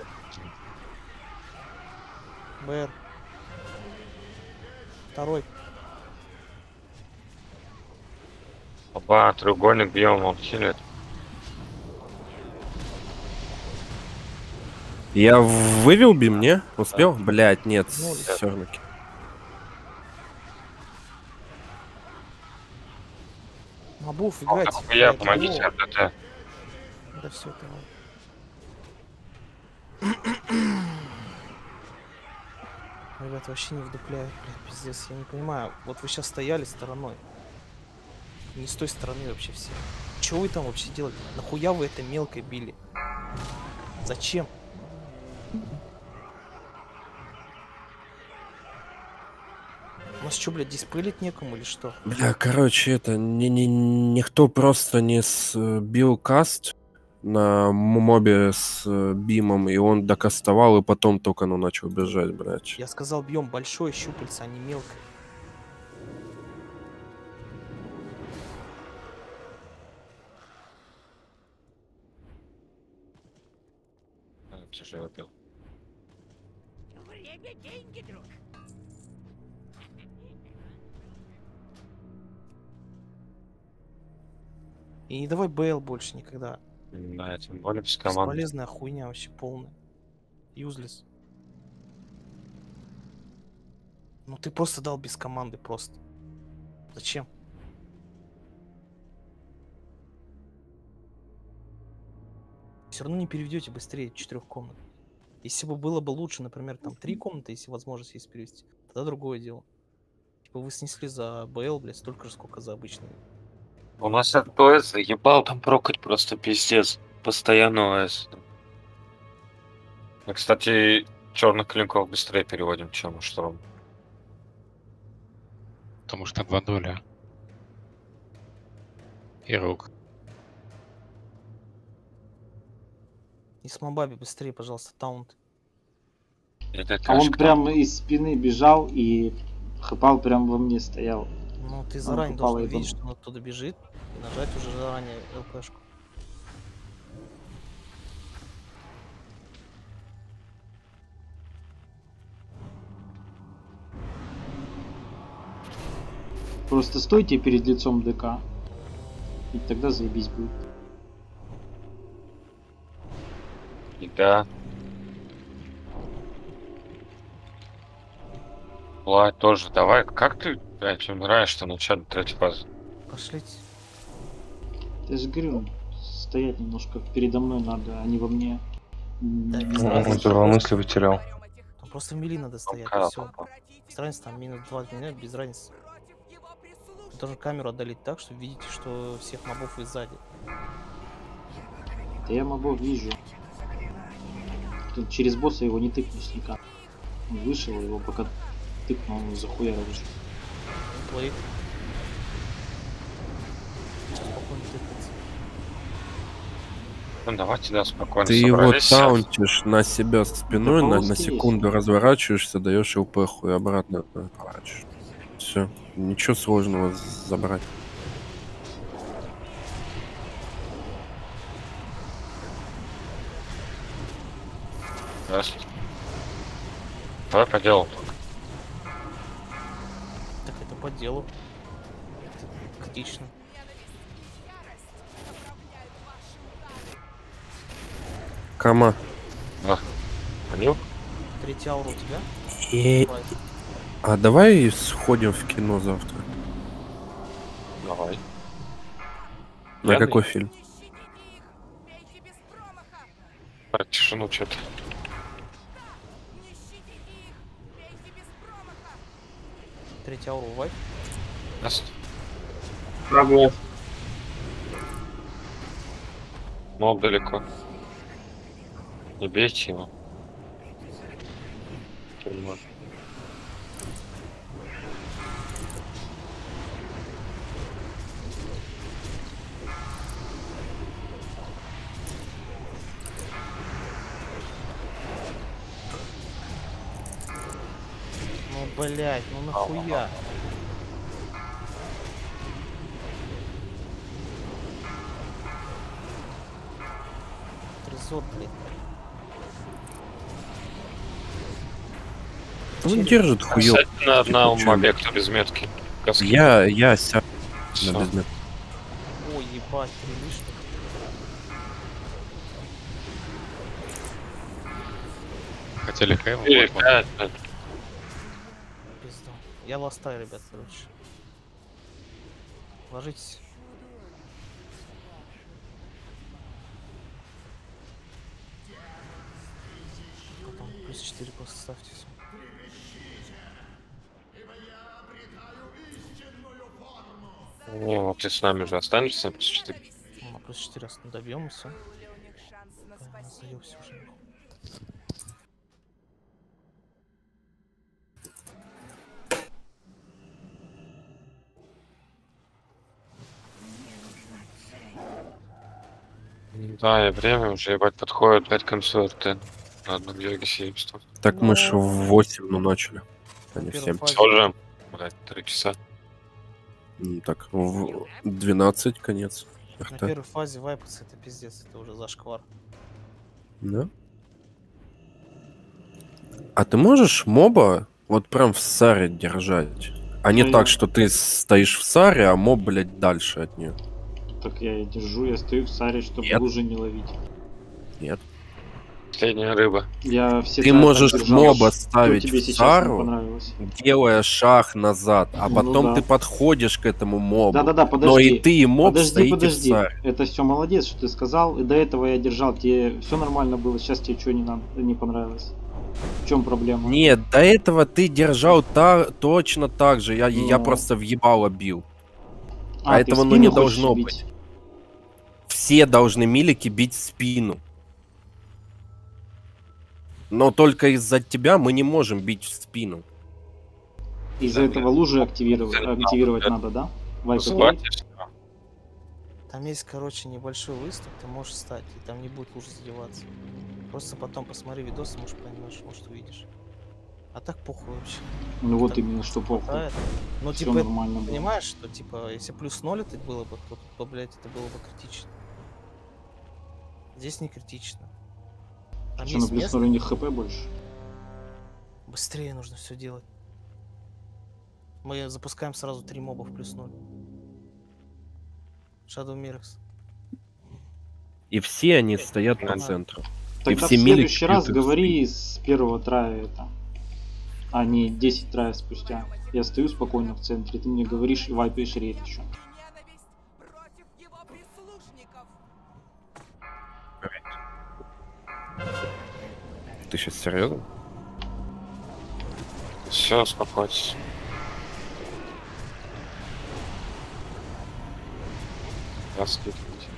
БР. Второй. Оба, треугольник бьем, он хилит. Я вывел бим, не? Успел? Блять, нет, Ну, все-таки. Мобов играть. Я помогите от ДТ. Да все это. Ребята вообще не вдупляют, блядь, пиздец. Я не понимаю. Вот вы сейчас стояли стороной. Не с той стороны вообще все. Чего вы там вообще делали? Нахуя вы это мелко били? Зачем? У нас что, блядь, диспелить некому или что? Бля, короче, это никто просто не сбил каст на мобе с бимом, и он докастовал, и потом только ну начал бежать, блядь. Я сказал, бьем большое щупальце, а не мелкое. Тяжело бил. Время деньги, друг. И не давай БЛ больше никогда. Да, тем более без команды. Бесполезная хуйня вообще полная. Юзлес. Ну ты просто дал без команды просто. Зачем? Все равно не переведете быстрее 4 комнат. Если бы было бы лучше, например, там 3 комнаты, если возможность есть перевести, тогда другое дело. Типа вы снесли за БЛ, блядь, столько же, сколько за обычный. У нас ОС заебал там прокать просто пиздец. Постоянно ОС. Мы, кстати, черных клинков быстрее переводим, чем шторм. Потому что 2 доля. И рук. И с мобами быстрее, пожалуйста, таунт. А он прям из спины бежал и хапал прям во мне стоял. Ну ты заранее должен видеть, что он оттуда бежит, и нажать уже заранее ЛПшку. Просто стойте перед лицом ДК. И тогда заебись будет. И да. Влад тоже, давай. Как ты, блядь, умираешь-то на начале 3-й фазы? Пошлите. Я же говорю, стоять немножко передо мной надо, а не во мне. Да, без Он разницы. здорово мысли потерял. Там просто в мили надо стоять, Пока, и все. пока. Без разницы, там минут 20 минут, без разницы. Вы должны камеру отдалить так, что видите, что всех мобов и сзади. Да я мобов вижу. Тут через босса его не тыкнешь никак. Он вышел, его пока тыкнул, он захуя вышел. Плей. Спокойно тыкаться. Ну давайте, да, спокойно Ты его собрались. таунтишь на себя спиной, Да на по-русски секунду разворачиваешься, даешь ЛПху и обратно поворачиваешь. Все. Ничего сложного забрать. Здравствуйте. Давай по делу. Так это по делу. Это критично. Кама. Понял? Третий аура у тебя? А давай сходим в кино завтра. Давай. На Я какой да- фильм? Про тишину что-то. Третий ауру вайп. Пробовал. Моб далеко. Не бейте его. Понимаю. Ну, блять, ну нахуя? Трезор, блядь. Он держит хуёв. Сядь на объекта без метки. Каски. Я сяду Всё. на безметку. Ой, ебать, 3 лишних. Хотели Хэйва? Или вот, вот. 5. Пизда. Я ластаю, ребят, короче. Ложитесь. Потом плюс 4 просто ставьте все. Не, вот ты с нами же останешься, плюс 4. Ну, на плюс 4 добьем и все. Заебся уже. нахуй. Да, и время уже, ебать, подходит 5 к концу РТ. На одном йоге 700. Так мы ж в 8 начали, а не в Первая 7. фаза. Тоже, блядь, 3 часа. Так, в 12 конец. На РТ. первой фазе вайпаться это пиздец, это уже зашквар. Да? А ты можешь моба вот прям в саре держать? А не Ну, так, я- что ты стоишь в саре, а моб, блядь, дальше от нее. Так я и держу, я стою в саре, чтобы Нет. лужи не ловить. Нет. Последняя рыба. Я все Ты царь можешь поддержал. моба Что ставить тебе в сейчас не сару, понравилось? делая шаг назад, а Ну потом да. ты подходишь к этому мобу. Да-да-да, подожди. Но и ты, и моб Подожди, стоите подожди. в саре. Это все молодец, что ты сказал. И до этого я держал, тебе все нормально было. Сейчас тебе что не надо, не понравилось? В чем проблема? Нет, до этого ты держал точно так же. Я Ну. просто въебало бил. А, ты в этого, ну, спину не хочешь должно бить? быть. Все должны милики бить в спину. Но только из-за тебя мы не можем бить в спину. Из-за этого лужи активировать надо, да? Вайп Звать играть? и всё. Там есть, короче, небольшой выступ, ты можешь встать, и там не будет лучше задеваться. Просто потом посмотри видосы, может поймешь, может увидишь. А так похуй вообще. Ну вот Так именно, что похуй. хватает. Ну, Все типа, нормально было. понимаешь, что, типа, если плюс 0 это было бы, то, блядь, это было бы критично. Здесь не критично. Там Что, на есть плюс место, 0 у них хп больше? быстрее нужно все делать. Мы запускаем сразу 3 моба в плюс 0. Shadow Mirrors. И все они стоят по Ага. центру. Тогда в все следующий милики раз бьют их в говори с первого трая это. А не 10 траев спустя. Я стою спокойно в центре, ты мне говоришь и вайпаешь рейд еще. Ты сейчас серьезно? Все, успокойтесь. Раскидывайте.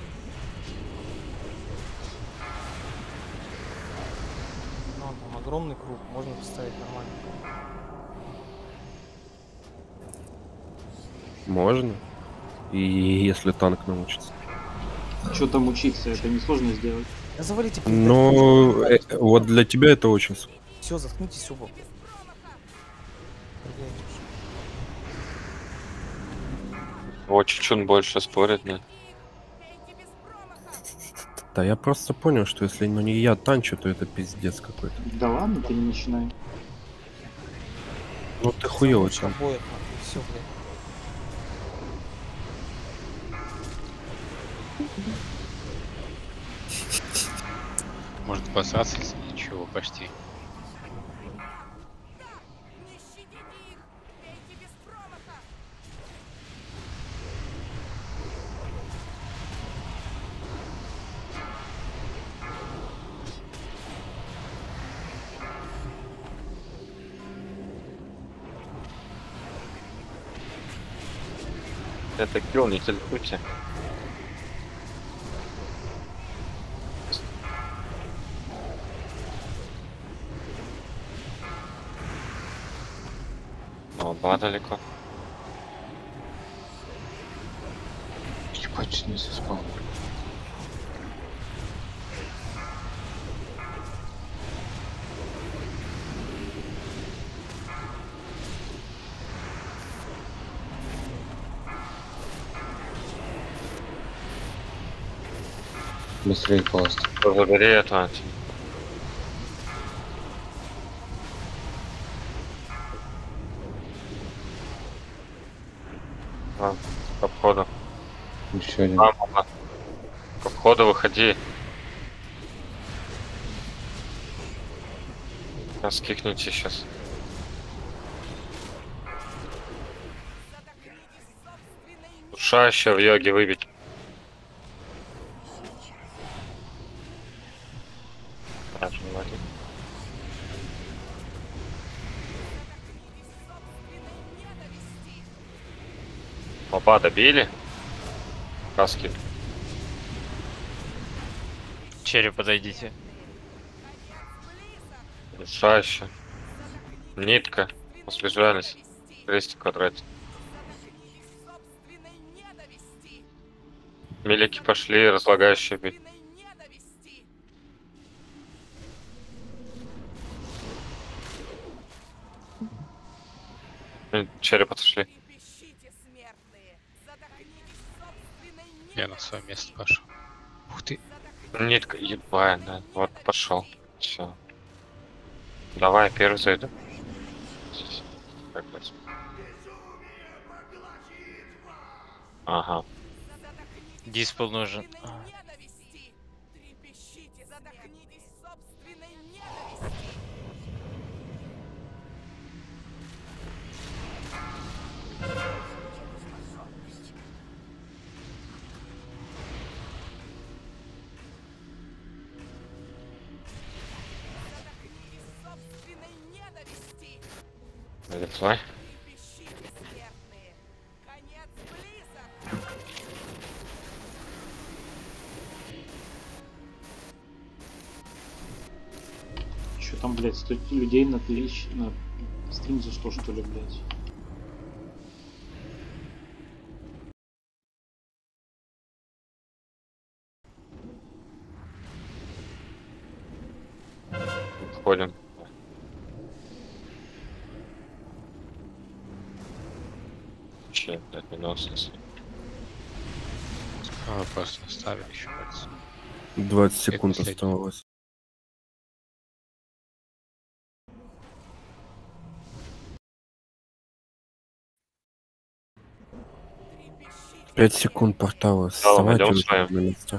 Ну, там огромный круг, можно поставить нормально. Можно. И если танк научится. Что там учиться, это несложно сделать. Да завалите Но вот для тебя это очень сложно. Все, заткнитесь оба. Вот чуть-чуть больше спорит, нет? Да я просто понял, что если ну, не я танчу, то это пиздец какой-то. Да ладно, ты не начинай. Ну ты хуёвый Замочь там. обоих, все, блядь. Может посраться, если ничего, почти. Это килл, не телепуйте. Оба далеко. Ебать, не заспал. Быстрее класс. Забери эту анти. К обходу. Еще один. Мама. К обходу выходи. Нас кикните сейчас. Душа еще в йоге выбить. Оба добили. Каски. Череп, подойдите. Душа еще. Нитка. Освежались. Крестик квадратик. Милики пошли, разлагающие бить. Череп отошли. Я на свое место пошел. Ух ты. Нитка, ебаная. Вот пошел. Все. Давай, первый зайду. Как это? Ага. Диспел нужен. Давай. Что там, блядь, 100 людей на Twitch, на стрим за 100, что ли, блядь? Входим. Че, блядь, минус. Просто оставили еще пальцы. 20 секунд последний. оставалось. Пять секунд портала. Вставайте идем уже своим. на месте.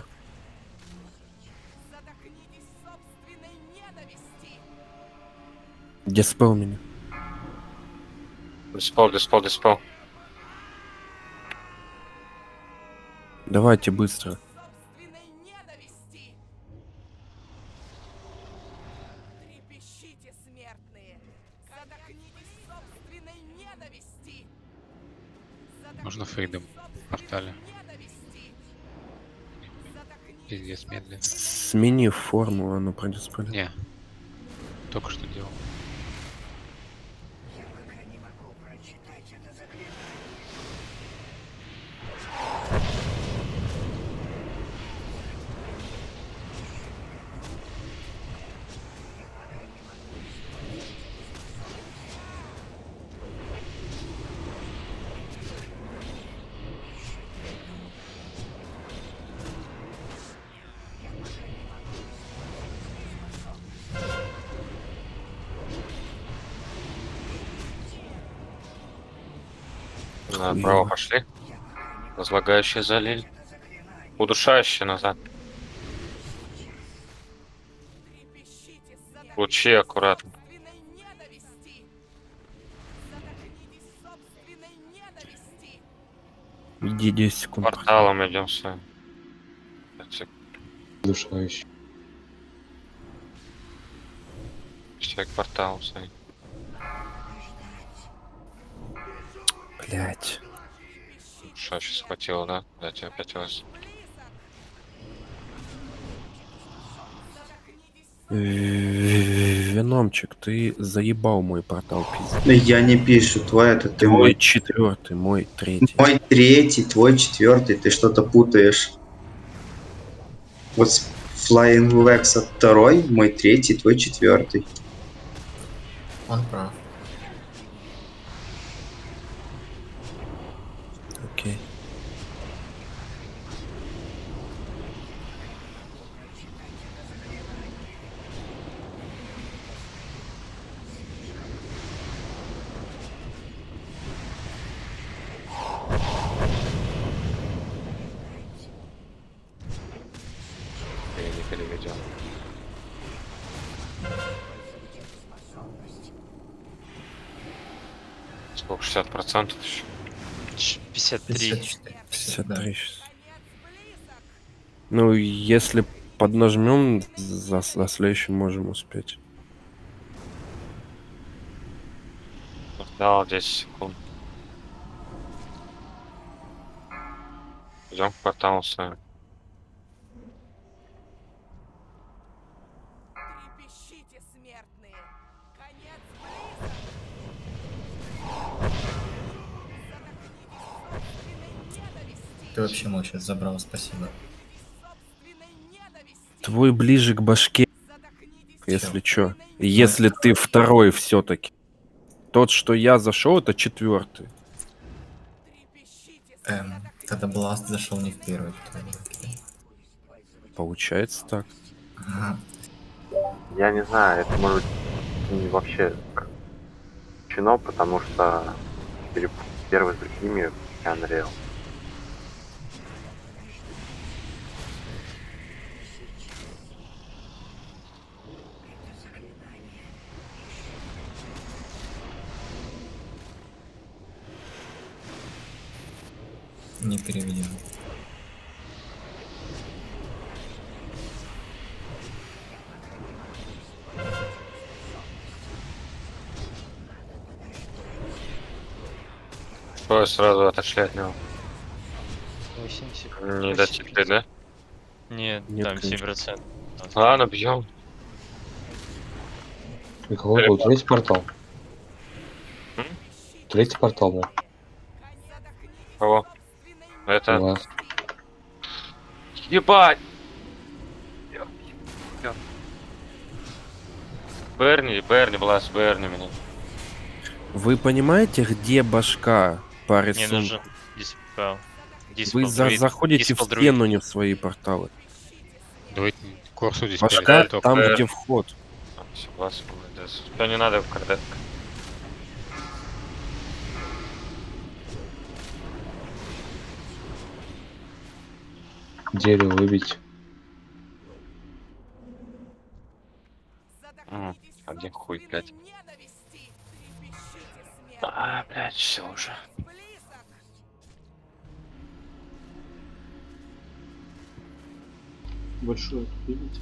Диспел меня. Диспел. Давайте быстро. Можно фейдом в портале. Пиздец медленно. Смени форму, оно продиспелит. Не. Только что делал. Направо пошли. Разлагающие залили. Удушающие назад. Лучи аккуратно. Иди 10 секунд. Порталом идем с вами. Душающий. Все к порталу своим. Блять. Что, сейчас хватило, да? Да, тебе опять раз. Веномчик, ты заебал мой портал пиздец. Ну, я не пишу, твой это ты Твой мой. четвертый, мой третий. Мой третий, твой четвертый, ты что-то путаешь. Вот Flying Lex от второй, мой третий, твой четвертый. Он прав. Окей. Я не переведем. Сколько? 60% еще? 53. 53 сейчас. Ну, если поднажмем, за следующим можем успеть. Да, 10 секунд. Идем к порталу с вами. Ты вообще мой сейчас забрал, спасибо. Твой ближе к башке, если чё. Если ты второй все-таки. Тот, что я зашел, это четвертый. Когда Бласт зашел не в первый. Получается так. Ага. Я не знаю, это может быть вообще чино, потому что первый с другими Unreal. Не переведем. Ой, сразу отошли от него. 80. Не дотекли, да? Нет, Нет, там конечно. 7%. Ладно, бьем. И какой был третий портал? Третий портал был. Кого? Это... Вас. Ебать! Берни, Блас, Берни меня. Вы понимаете, где башка по Мне рисунку? нужен диспел. Вы заходите в стену, не в свои порталы. Давайте курсу здесь Башка перейдем, там, только- где вход. Согласен, да. Что не надо, когда... Дерево выбить. Один хуй, блядь. А, блядь, все уже. Большое тут видите?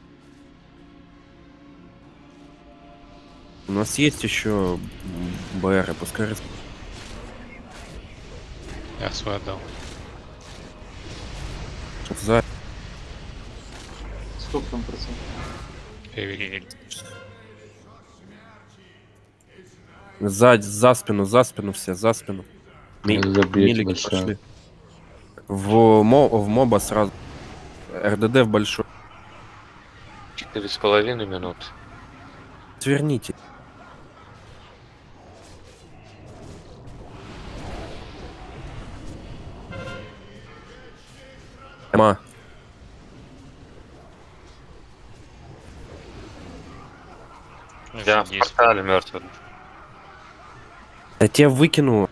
У нас есть еще БР, пускай Я свой отдал. за Сколько там процентов? Перевели. за спину все, за спину. Забейте Милики большое. пошли. В моба сразу. РДД в большой. 4,5 минут. Сверните. Эма. Я в портале мертвый. Я тебя выкину.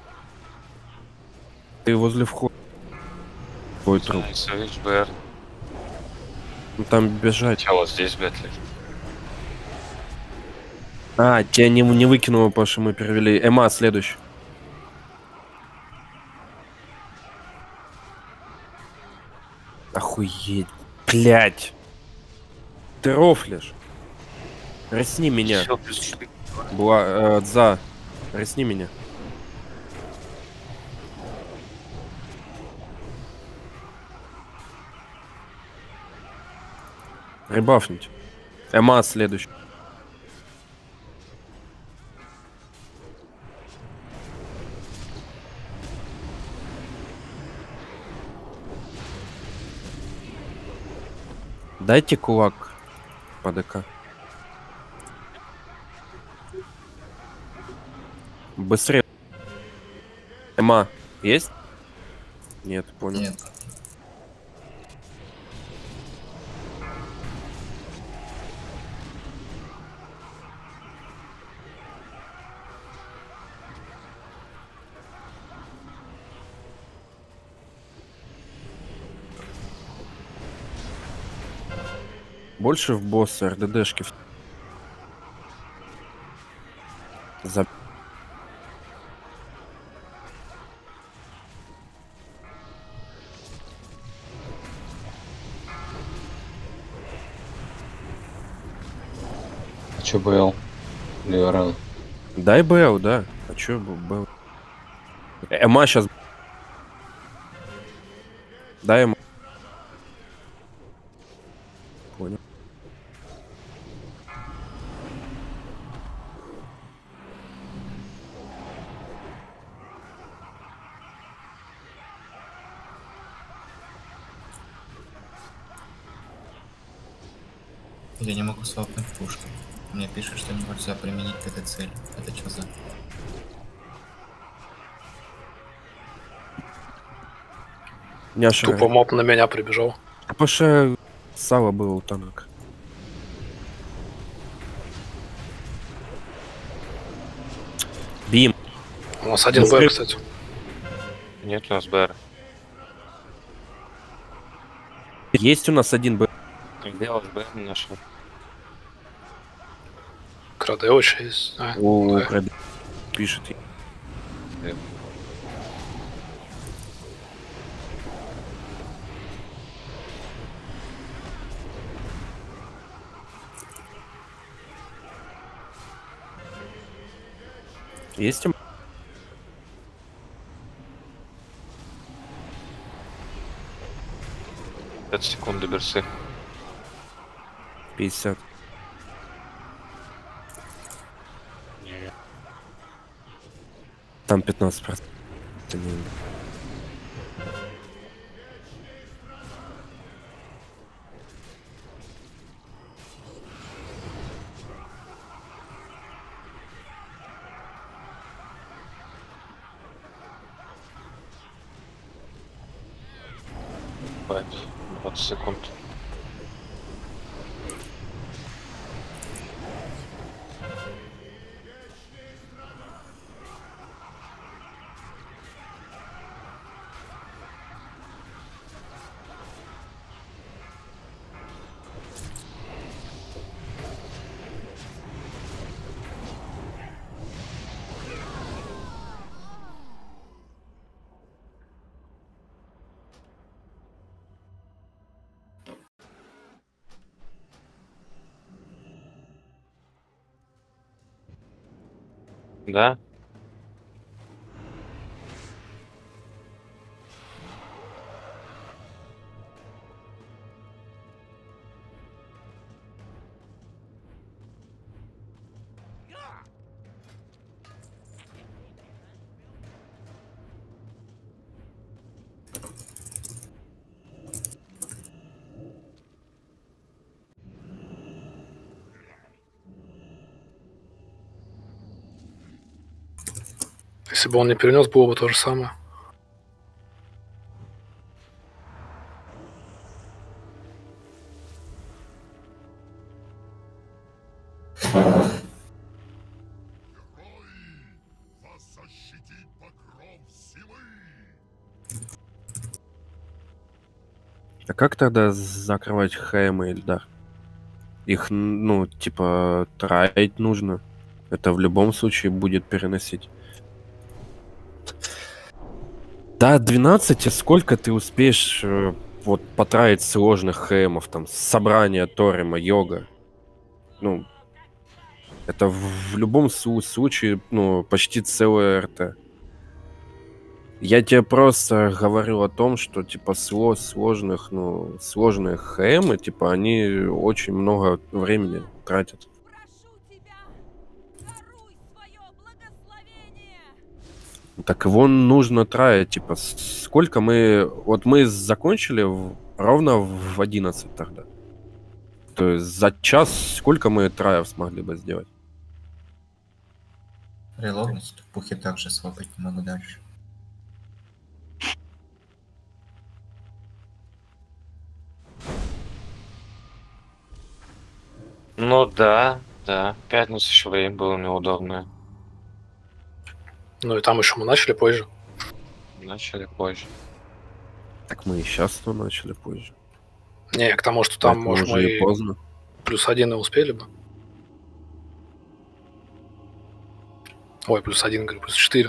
Ты возле входа. Твой труп. Исович, БР. Ну, там бежать. А вот здесь, блядь, лежит. А, тебя не выкинуло, потому что мы перевели. Эма, следующий. Охуеть. Блять. Ты рофлишь. Ресни меня. Всё, плюс Была, Дза. Ресни меня. Ребафнуть. Эма следующий. Дайте кулак по ДК. Быстрее. Эма есть? Нет, понял. Нет. Больше в босса РДДшки. За... А чё БЛ? Леоран. Дай БЛ, да. А чё БЛ? Эма сейчас... Дай ему. Понял. Я не могу свапнуть пушку. Мне пишет, что нельзя применить к этой цели. Это что за? Няша. Тупо моб на меня прибежал. АПШ сало было у танок. Бим. У нас один БР, кстати. Нет у нас БР. Есть у нас один БР. Где у вас БР не нашел? Крадеуч есть. О, да. Пишет. Есть им? Секунд до берсы. 50. Там 15%. Это не... Бать, 20 секунд. Да? Если бы он не перенес, было бы то же самое. А как тогда закрывать ХМ и Эльдар? Их, ну, типа, траить нужно. Это в любом случае будет переносить. Да, 12, сколько ты успеешь вот потратить сложных ХМов, там, собрание Торима, йога? Ну, это в любом случае, ну, почти целое РТ. Я тебе просто говорю о том, что типа сложных, ну, сложные ХМы, типа, они очень много времени тратят. Так его нужно траить, типа, сколько мы... Вот мы закончили ровно в 11 тогда. То есть за час сколько мы траев смогли бы сделать? Релогнуть, пухи также свапать не могу дальше. Ну да, да. Пятница еще время было неудобное. Ну и там еще мы начали позже. Начали позже. Так мы и сейчас начали позже. Не, к тому, что там, поэтому может, уже мы и поздно. +1 и успели бы. Ой, +1, говорю, +4.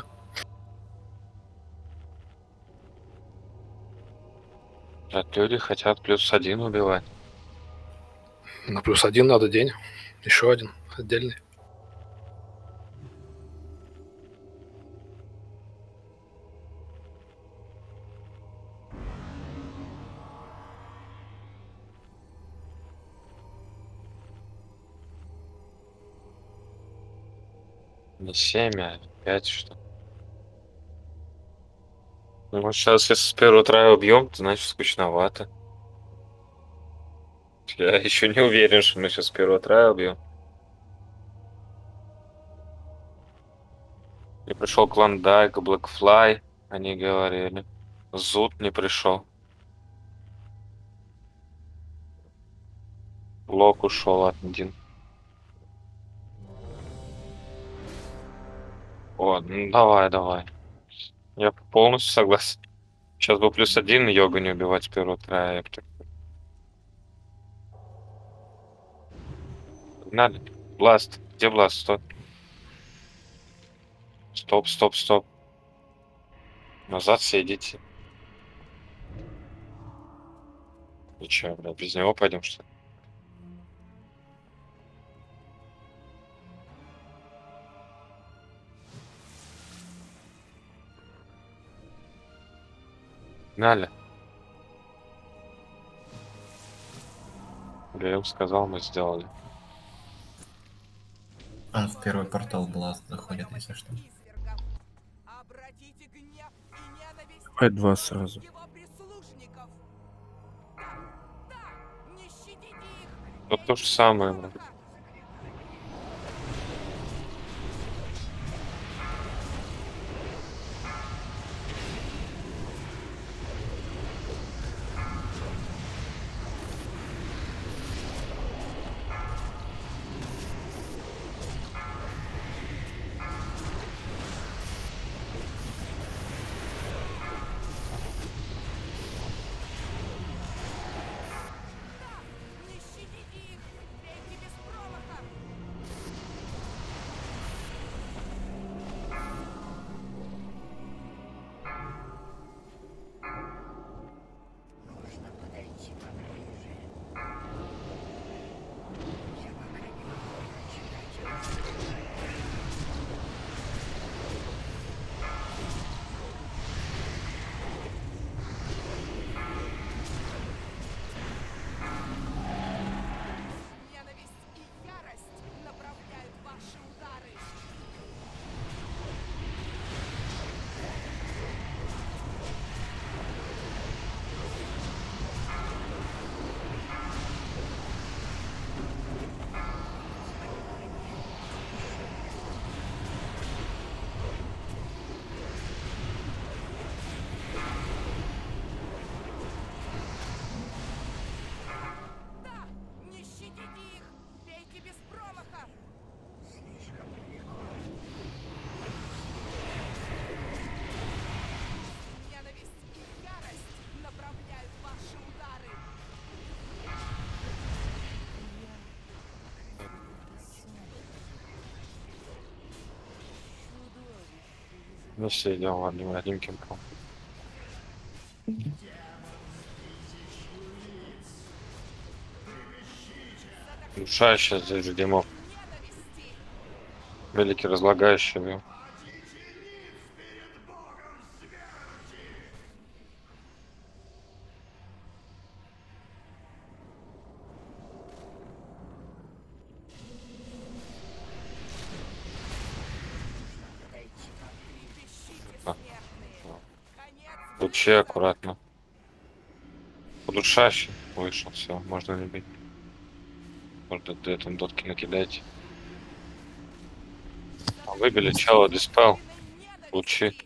Так, люди хотят +1 убивать. На +1 надо день. Еще один отдельный. Не 7, а 5 что. Ну вот сейчас, если с первого трая убьем, то значит скучновато. Я еще не уверен, что мы сейчас с первого трая убьем. Не пришел Клондайк, Блэкфлай, они говорили. Зуд не пришел. Лок ушел один. О, ну давай, давай. Я полностью согласен. Сейчас бы +1 йога не убивать с первого трая. Надо. Бласт. Где бласт? Стоп. Стоп, стоп, стоп. Назад все идите. И че, блядь, без него пойдем, что ли? Гнали. Греем сказал, мы сделали. Он в первый портал Бласт заходит, если что. Давай 2 сразу. Вот то же самое, блядь. Ну все, идем одним кемпом. Душа сейчас здесь ждемов. Великий разлагающий бил. Лучи аккуратно. Удушающий вышел, все, можно не бить. Можно там дотки накидать. Выбили чела, диспел. Лучи.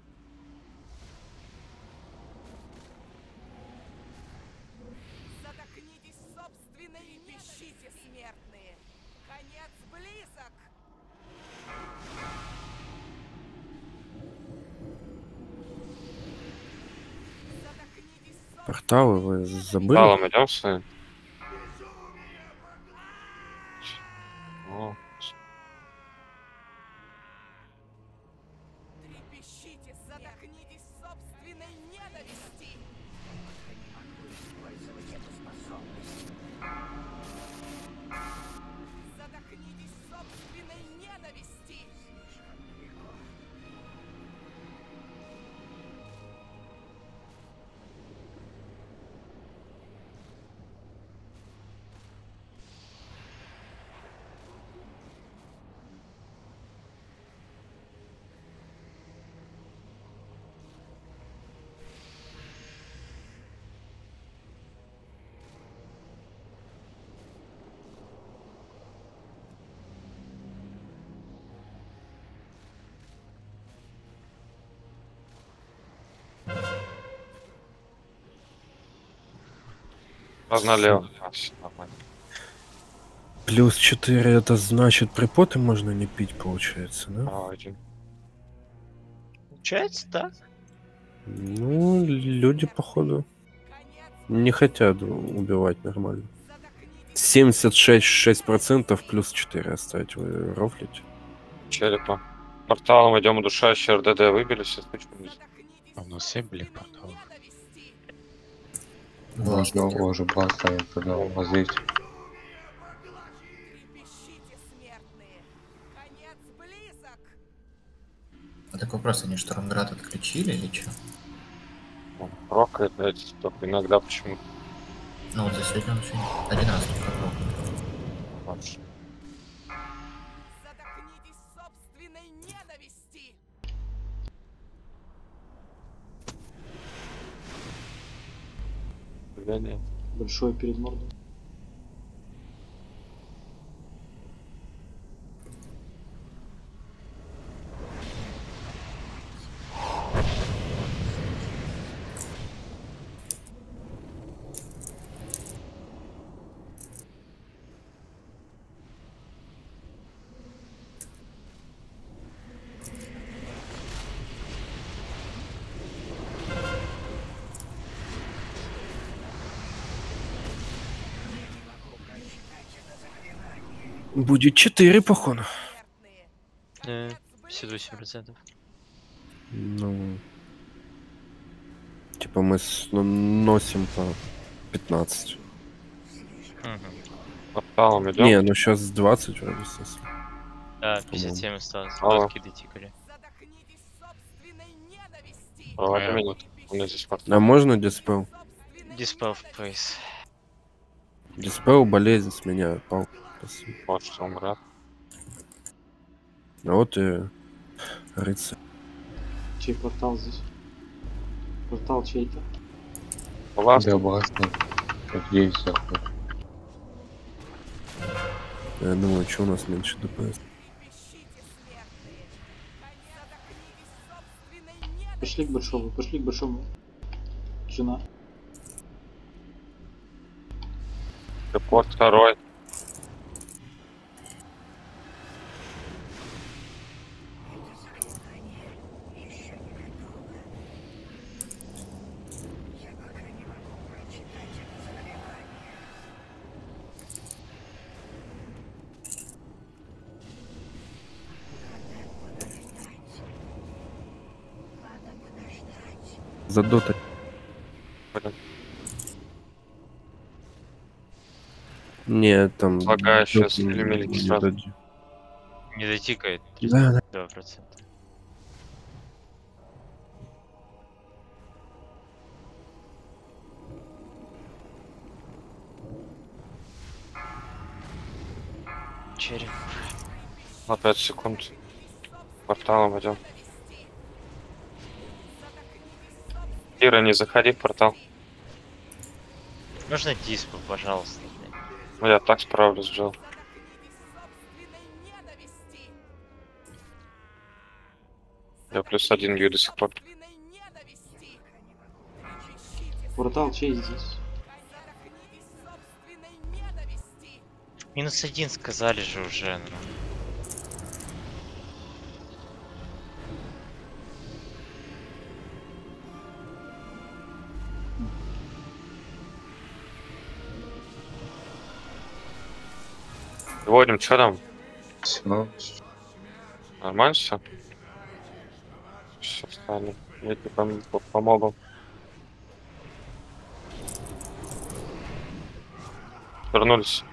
Порталы вы забыли? Порталом идем своим. О. Налево. Все нормально. Плюс 4 это значит припоты можно не пить, получается, да? Получается, да? Ну, люди, походу, не хотят убивать нормально. 76% плюс 4 оставить. Вы рофлите? Черепа. Порталом идем, удушающий РДД выбили, все случилось. А у нас 7, блин, порталов. Можно уже поставить, тогда возить. А такой вопрос, они Штормград отключили или что? Он прокает, только иногда почему-то. Ну вот за сегодня он еще один раз только прокает. Вообще. Большой перед мордой. Будет 4, походу. 58%. Ну, типа мы носим по 15. Порталом идем. Не, ну сейчас 20 вроде сос. Да, 57 осталось. Алло. Дотки дотикали. У меня здесь портал. А можно диспел? Диспел в прайс. Диспел, болезнь с меня пал. Спасибо. Вот что он рад. А вот и рыцарь. Чей портал здесь? Портал чей-то. Да, баста. Как есть все. Я думаю, что у нас меньше ДПС. Пошли к большому, пошли к большому. Жена. Репорт второй. За дотой. Не, там... Лагаю сейчас, элемелики сразу. Не дотикает. Да, 2%. Череп. На 5 секунд. Порталом идем. Кира, не заходи в портал. Можно диспу, пожалуйста. Ну, я так справлюсь, Джел. Я +1 бью до сих пор. Портал чей здесь? -1 сказали же уже. Ну. Вводим, что там? Все. Нормально все? Все, встали. Я тебе помогу. Вернулись.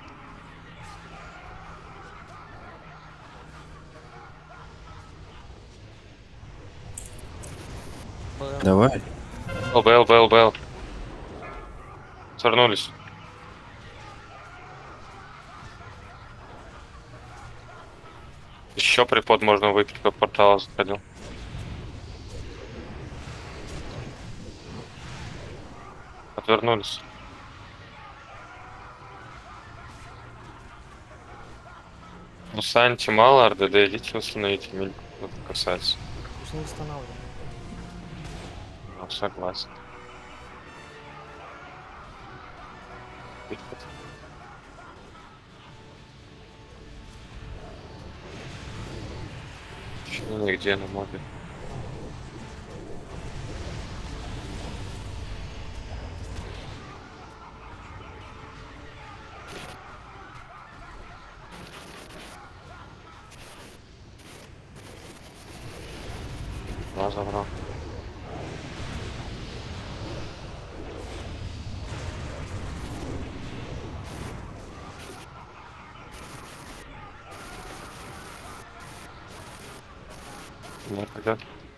Давай. ЛБ. Свернулись. Еще припод можно выпить, как портал заходил. Отвернулись. Ну, Санти мало, РДД, идите установите, меня это касается. Пусть не восстанавливаем. Ну, согласен. Почему нигде на мобе? Забрал. Ну, пойдет.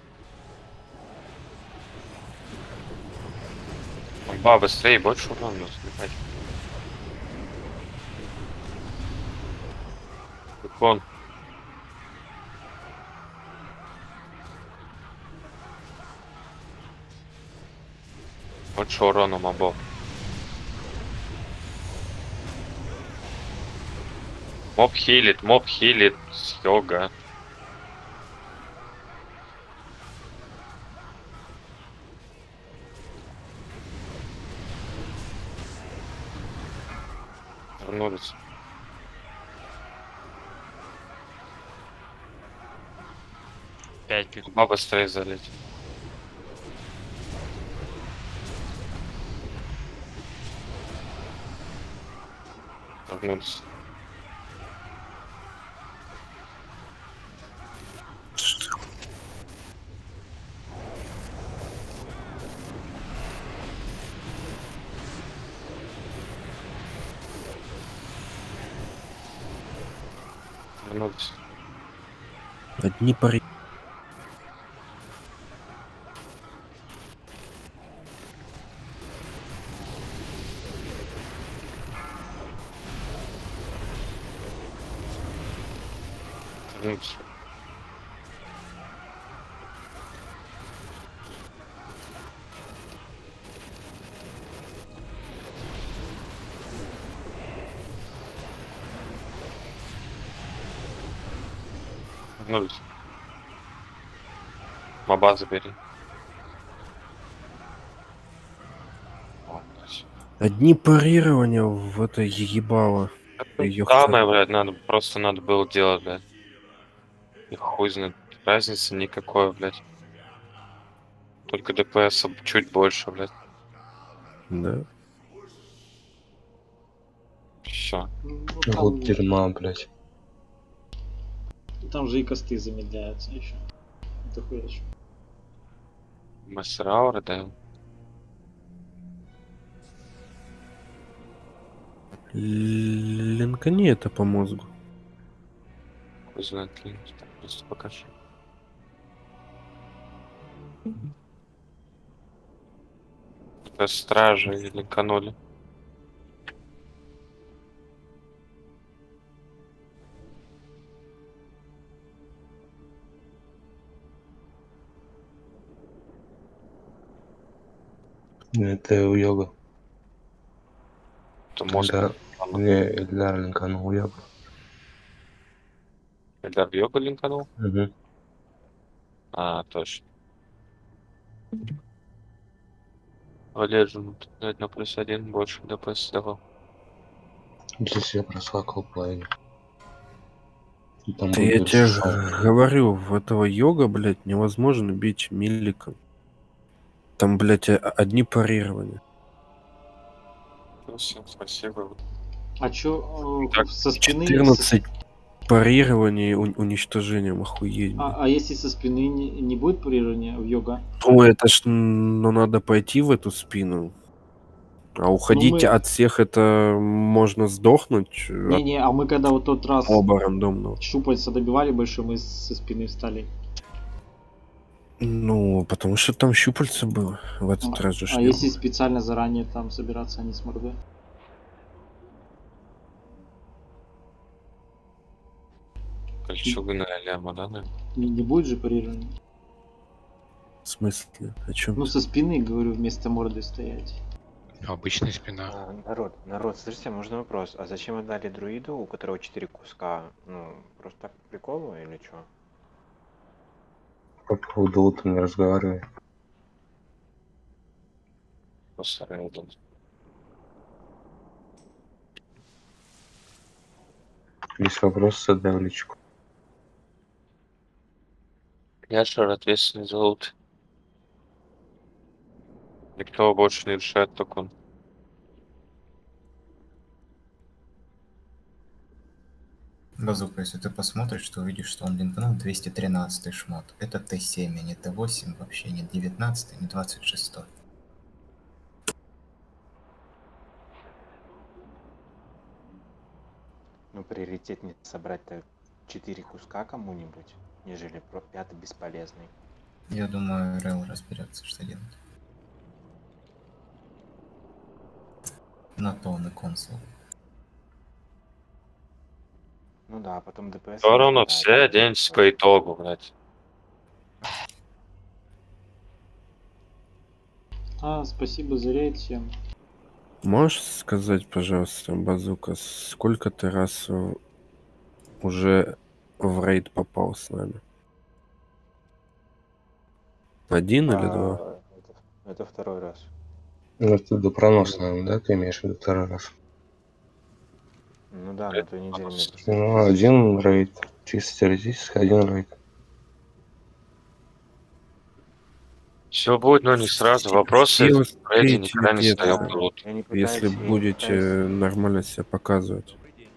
Ба, быстрее, больше урона нужно сбивать. Бекон. Больше урона мобов. Моб хилит, йога. Вернулись. Ба быстрее залить. Вернулись. Вернулись. Одни пари. Вернулись. Вернулись. Моба забери. Одни парирования в это ебало. Самое, блядь, надо было делать, блядь. И хуй знает. Разницы никакой, блядь. Только ДПС чуть больше, блядь. Да. Все. Вот дерьма, блядь. Там же и косты замедляются еще. Это хуячо. Мастер ауры даем. Линкани это по мозгу. Хуй знает, так, просто покажи. Это стражи или каноли. Это у йога. То мозг. Не, Эльдар линканул йогу. Эльдар в йогу линканул? Угу. А, точно. Валежин, на +1 больше ДПС давал. Здесь я проскакал половину. Да я тебе говорю, в этого йога, блядь, невозможно бить милликом. Там, блядь, одни парирования. Всем спасибо. А чё Так, со спины... 14 парирований уничтожением, охуеть. А если со спины не будет парирования в йога? Ну, это ж надо пойти в эту спину. А уходить от всех это можно сдохнуть. Не-не, а мы когда вот тот раз оба рандомно. щупальца добивали больше, мы со спины встали. Ну, потому что там щупальца было в этот раз же. А если специально заранее там собираться, а не с мордой? Кольчугу на ляма, да, наверное? Не будет же парирования? В смысле? О чем? Ну, со спины, говорю, вместо морды стоять. Обычная спина. Народ, слушайте, можно вопрос? А зачем вы дали друиду, у которого 4 куска? Ну, просто так по приколу или что? По поводу лута не разговаривай. Просто рейдом. Есть вопросы, задай в личку. Яшер ответственный за лут. Никто больше не решает, только он. Базука, если ты посмотришь, то увидишь, что он линканул 213 шмот. Это Т7, а не Т8, вообще не 19, не 26. Ну, приоритетнее собрать-то 4 куска кому-нибудь, нежели 5 бесполезный. Я думаю, Рэл разберется, что делать. На то он и консул. Ну да, потом ДПС... Все равно все оденемся по итогу, блядь. Спасибо за рейд всем. Можешь сказать, пожалуйста, Базука, сколько ты раз уже в рейд попал с нами? 1 или 2? Это второй раз. Ну, ты до пронос, наверное, да, ты имеешь в виду второй раз? Ну да, на той неделе мне просто... Ну, 1 рейд. Чисто теоретически 1 рейд. Все будет, но не сразу. Вопросы в рейде никогда не стоял пилот. Если будете нормально себя показывать.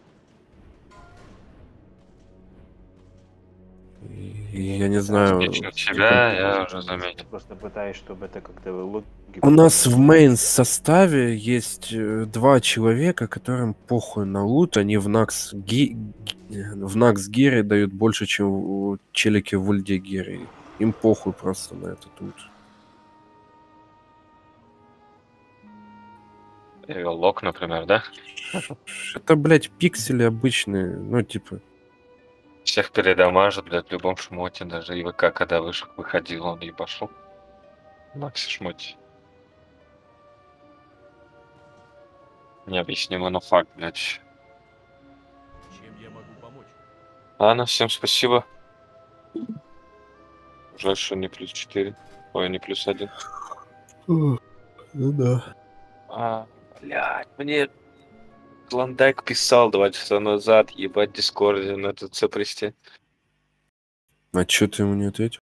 Я не знаю. Тебя я уже заметил. Просто пытаюсь, чтобы это как-то логику... У нас в мейн составе есть 2 человека, которым похуй на лут. Они в Накс Гире дают больше, чем челики в Ульде Гире. Им похуй просто на этот лут. Лок, например, да? Это, блядь, пиксели обычные. Ну, типа... Всех передамажит, блядь, в любом шмоте, даже ИВК, когда выходил, он и пошел. Макси шмоте. Необъяснимо, но факт, блядь. Чем я могу помочь? Ладно, всем спасибо. Жаль, что не +4. Ой, не +1. Ну да. Блядь, мне Клондайк писал 2 часа назад, ебать, в Дискорде на ТЦ, прости. А чё ты ему не ответил?